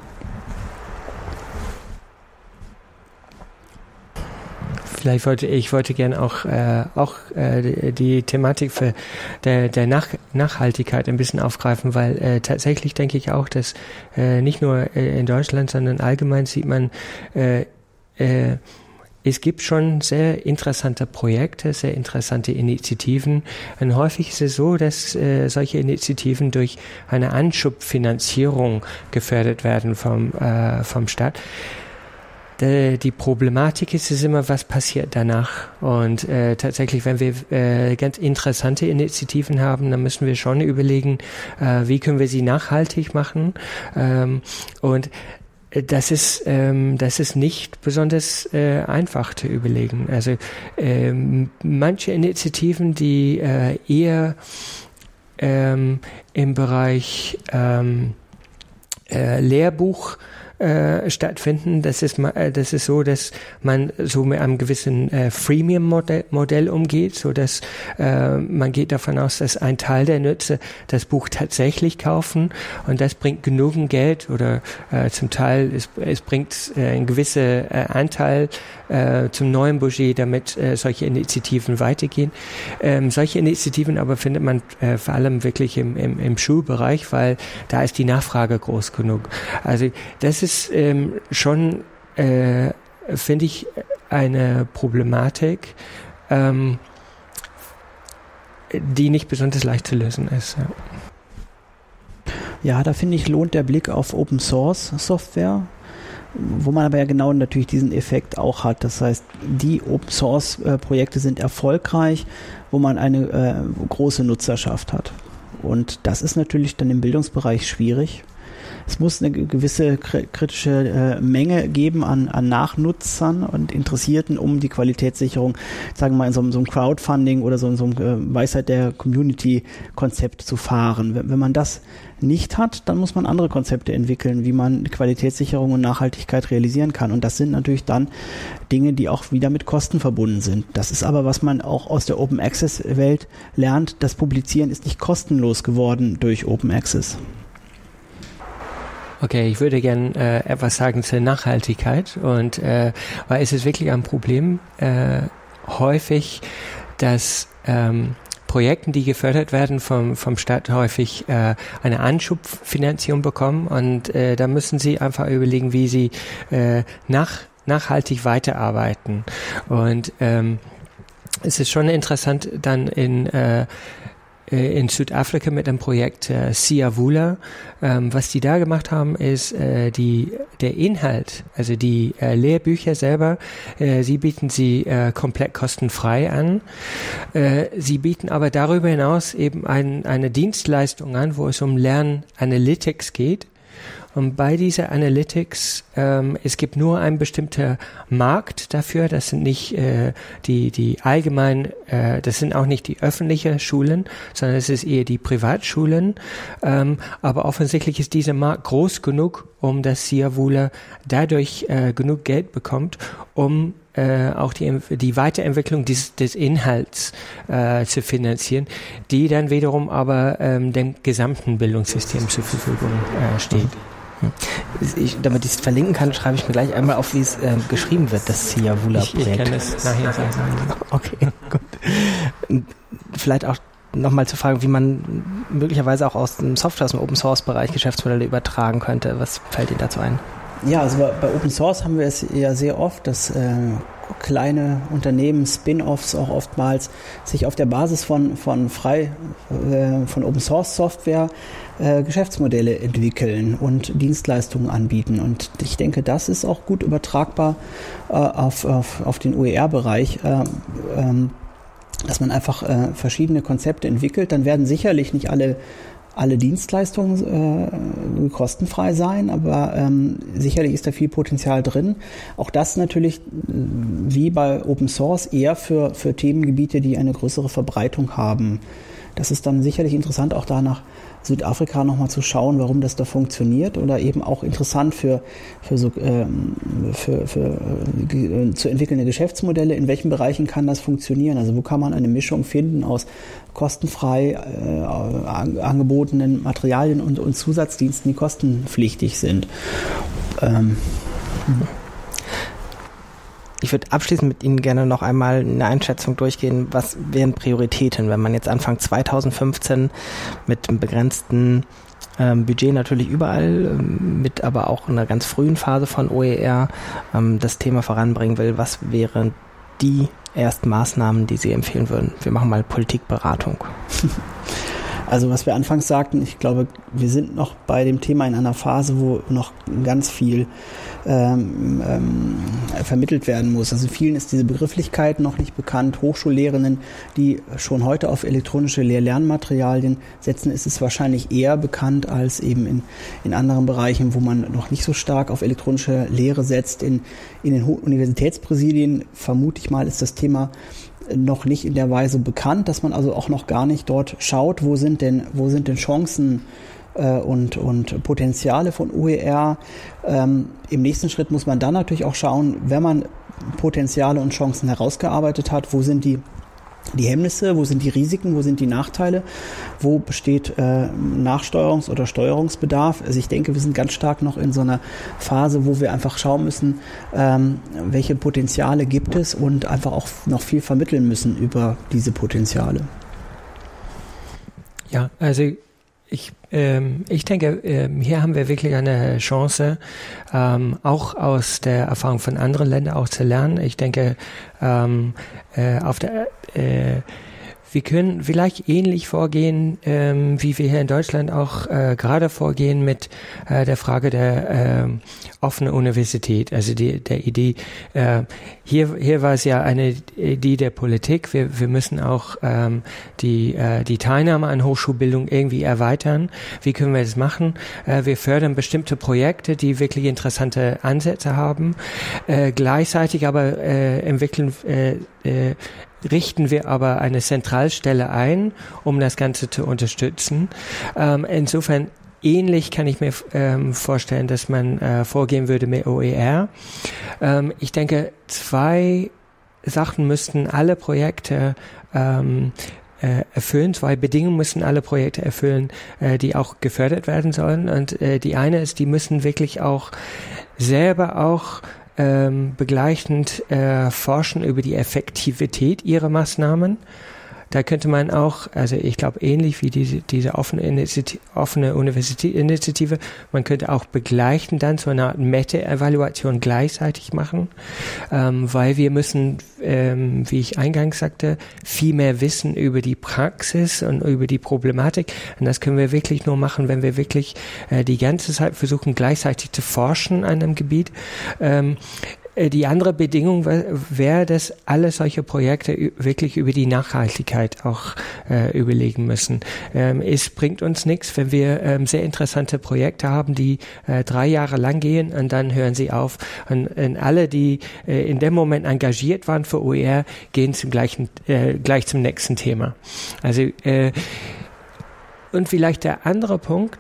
Vielleicht wollte gerne auch die Thematik der Nachhaltigkeit ein bisschen aufgreifen, weil tatsächlich denke ich auch, dass nicht nur in Deutschland, sondern allgemein sieht man, es gibt schon sehr interessante Projekte, sehr interessante Initiativen. Und häufig ist es so, dass solche Initiativen durch eine Anschubfinanzierung gefördert werden vom Staat. Die Problematik ist immer, was passiert danach. Und tatsächlich, wenn wir ganz interessante Initiativen haben, dann müssen wir schon überlegen, wie können wir sie nachhaltig machen. Und das ist nicht besonders einfach zu überlegen. Also manche Initiativen, die eher im Bereich Lehrbuch stattfinden. Das ist so, dass man so mit einem gewissen Freemium-Modell umgeht, so dass man geht davon aus, dass ein Teil der Nutzer das Buch tatsächlich kaufen und das bringt genügend Geld oder zum Teil es bringt einen gewissen Anteil zum neuen Budget, damit solche Initiativen weitergehen. Solche Initiativen aber findet man vor allem wirklich im Schulbereich, weil da ist die Nachfrage groß genug. Also das ist schon, finde ich, eine Problematik, die nicht besonders leicht zu lösen ist. Ja, da finde ich, lohnt der Blick auf Open Source Software, wo man aber ja genau natürlich diesen Effekt auch hat. Das heißt, die Open Source Projekte sind erfolgreich, wo man eine große Nutzerschaft hat. Und das ist natürlich dann im Bildungsbereich schwierig. Es muss eine gewisse kritische Menge geben an Nachnutzern und Interessierten, um die Qualitätssicherung, sagen wir mal, in so einem Crowdfunding oder so einem Weisheit der Community-Konzept zu fahren. Wenn man das nicht hat, dann muss man andere Konzepte entwickeln, wie man Qualitätssicherung und Nachhaltigkeit realisieren kann. Und das sind natürlich dann Dinge, die auch wieder mit Kosten verbunden sind. Das ist aber, was man auch aus der Open Access Welt lernt. Das Publizieren ist nicht kostenlos geworden durch Open Access. Okay, ich würde gern etwas sagen zur Nachhaltigkeit und weil es ist wirklich ein Problem häufig, dass Projekten, die gefördert werden vom Staat, häufig eine Anschubfinanzierung bekommen und da müssen sie einfach überlegen, wie sie nachhaltig weiterarbeiten. Und es ist schon interessant, dann in Südafrika mit dem Projekt Siyavula. Was die da gemacht haben, ist der Inhalt, also die Lehrbücher selber, sie bieten sie komplett kostenfrei an. Sie bieten aber darüber hinaus eben eine Dienstleistung an, wo es um Lernanalytics geht. Und bei dieser Analytics, es gibt nur einen bestimmten Markt dafür. Das sind nicht die allgemeinen, das sind auch nicht die öffentlichen Schulen, sondern es ist eher die Privatschulen. Aber offensichtlich ist dieser Markt groß genug, um dass Siyavula dadurch genug Geld bekommt, um auch die Weiterentwicklung des Inhalts zu finanzieren, die dann wiederum aber dem gesamten Bildungssystem zur Verfügung steht. Damit ich es verlinken kann, schreibe ich mir gleich einmal auf, wie es geschrieben wird, das SIAVULA-Projekt. Ich kann es nachher sagen. Okay, gut. Vielleicht auch nochmal zu fragen, wie man möglicherweise auch aus dem Software, aus dem Open-Source-Bereich Geschäftsmodelle übertragen könnte. Was fällt Ihnen dazu ein? Ja, also bei Open Source haben wir es ja sehr oft, dass kleine Unternehmen, Spin-offs auch oftmals sich auf der Basis von Open Source Software Geschäftsmodelle entwickeln und Dienstleistungen anbieten. Und ich denke, das ist auch gut übertragbar auf den OER-Bereich, dass man einfach verschiedene Konzepte entwickelt. Dann werden sicherlich nicht alle Dienstleistungen kostenfrei sein, aber sicherlich ist da viel Potenzial drin. Auch das natürlich, wie bei Open Source, eher für Themengebiete, die eine größere Verbreitung haben. Das ist dann sicherlich interessant, auch da nach Südafrika nochmal zu schauen, warum das da funktioniert, oder eben auch interessant für zu entwickelnde Geschäftsmodelle, in welchen Bereichen kann das funktionieren, also wo kann man eine Mischung finden aus kostenfrei angebotenen Materialien und Zusatzdiensten, die kostenpflichtig sind. Ich würde abschließend mit Ihnen gerne noch einmal eine Einschätzung durchgehen. Was wären Prioritäten, wenn man jetzt Anfang 2015 mit einem begrenzten Budget natürlich überall, mit aber auch einer ganz frühen Phase von OER das Thema voranbringen will? Was wären die ersten Maßnahmen, die Sie empfehlen würden? Wir machen mal Politikberatung. Also was wir anfangs sagten, ich glaube, wir sind noch bei dem Thema in einer Phase, wo noch ganz viel vermittelt werden muss. Also vielen ist diese Begrifflichkeit noch nicht bekannt. Hochschullehrenden, die schon heute auf elektronische Lehr-Lernmaterialien setzen, ist es wahrscheinlich eher bekannt als eben in anderen Bereichen, wo man noch nicht so stark auf elektronische Lehre setzt. In den Universitätspräsidien, vermute ich mal, ist das Thema noch nicht in der Weise bekannt, dass man also auch noch gar nicht dort schaut, wo sind denn Chancen und Potenziale von OER. Im nächsten Schritt muss man dann natürlich auch schauen, wenn man Potenziale und Chancen herausgearbeitet hat, wo sind die Hemmnisse, wo sind die Risiken, wo sind die Nachteile, wo besteht Nachsteuerungs- oder Steuerungsbedarf. Also ich denke, wir sind ganz stark noch in so einer Phase, wo wir einfach schauen müssen, welche Potenziale gibt es, und einfach auch noch viel vermitteln müssen über diese Potenziale. Ja, also ich denke, hier haben wir wirklich eine Chance, auch aus der Erfahrung von anderen Ländern auch zu lernen. Ich denke, wir können vielleicht ähnlich vorgehen, wie wir hier in Deutschland auch gerade vorgehen mit der Frage der offenen Universität. Also der Idee, hier war es ja eine Idee der Politik. Wir müssen auch die Teilnahme an Hochschulbildung irgendwie erweitern. Wie können wir das machen? Wir fördern bestimmte Projekte, die wirklich interessante Ansätze haben. Gleichzeitig aber richten wir aber eine Zentralstelle ein, um das Ganze zu unterstützen. Insofern ähnlich kann ich mir vorstellen, dass man vorgehen würde mit OER. Ich denke, 2 Sachen müssten alle Projekte erfüllen. 2 Bedingungen müssen alle Projekte erfüllen, die auch gefördert werden sollen. Und die eine ist, die müssen wirklich auch selber auch begleitend forschen über die Effektivität ihrer Maßnahmen. Da könnte man auch, also ich glaube ähnlich wie diese offene Universitätsinitiative, man könnte auch begleitend dann so eine Art Meta-Evaluation gleichzeitig machen, weil wir müssen, wie ich eingangs sagte, viel mehr wissen über die Praxis und über die Problematik. Und das können wir wirklich nur machen, wenn wir wirklich die ganze Zeit versuchen, gleichzeitig zu forschen an einem Gebiet. Die andere Bedingung wäre, dass alle solche Projekte wirklich über die Nachhaltigkeit auch überlegen müssen. Es bringt uns nichts, wenn wir sehr interessante Projekte haben, die 3 Jahre lang gehen und dann hören sie auf. Und alle, die in dem Moment engagiert waren für OER, gehen gleich zum nächsten Thema. Also und vielleicht der andere Punkt,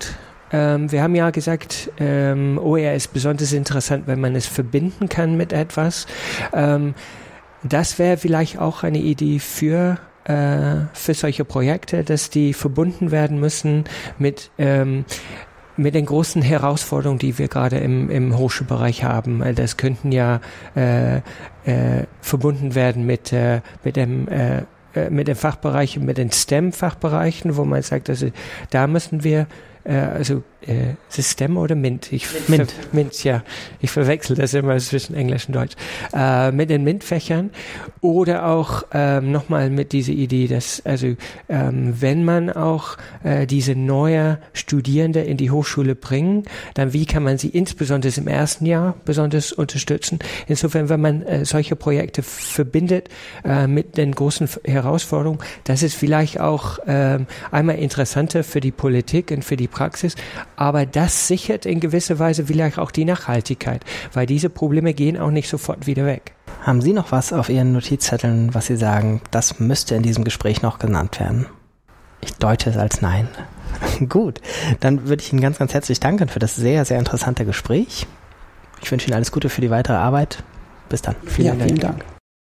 wir haben ja gesagt, OER ist besonders interessant, wenn man es verbinden kann mit etwas. Das wäre vielleicht auch eine Idee für solche Projekte, dass die verbunden werden müssen mit den großen Herausforderungen, die wir gerade im Hochschulbereich haben. Das könnten ja verbunden werden mit den Fachbereichen, mit den STEM-Fachbereichen, wo man sagt, also da müssen wir ist es STEM oder MINT? MINT, ja. Ich verwechsel das immer zwischen Englisch und Deutsch. Mit den MINT-Fächern oder auch nochmal mit dieser Idee, dass wenn man auch diese neue Studierende in die Hochschule bringen, dann wie kann man sie insbesondere im ersten Jahr besonders unterstützen? Insofern, wenn man solche Projekte verbindet mit den großen Herausforderungen, das ist vielleicht auch einmal interessanter für die Politik und für die Praxis, aber das sichert in gewisser Weise vielleicht auch die Nachhaltigkeit, weil diese Probleme gehen auch nicht sofort wieder weg. Haben Sie noch was auf Ihren Notizzetteln, was Sie sagen, das müsste in diesem Gespräch noch genannt werden? Ich deute es als Nein. Gut, dann würde ich Ihnen ganz, ganz herzlich danken für das sehr, sehr interessante Gespräch. Ich wünsche Ihnen alles Gute für die weitere Arbeit. Bis dann. Vielen Dank.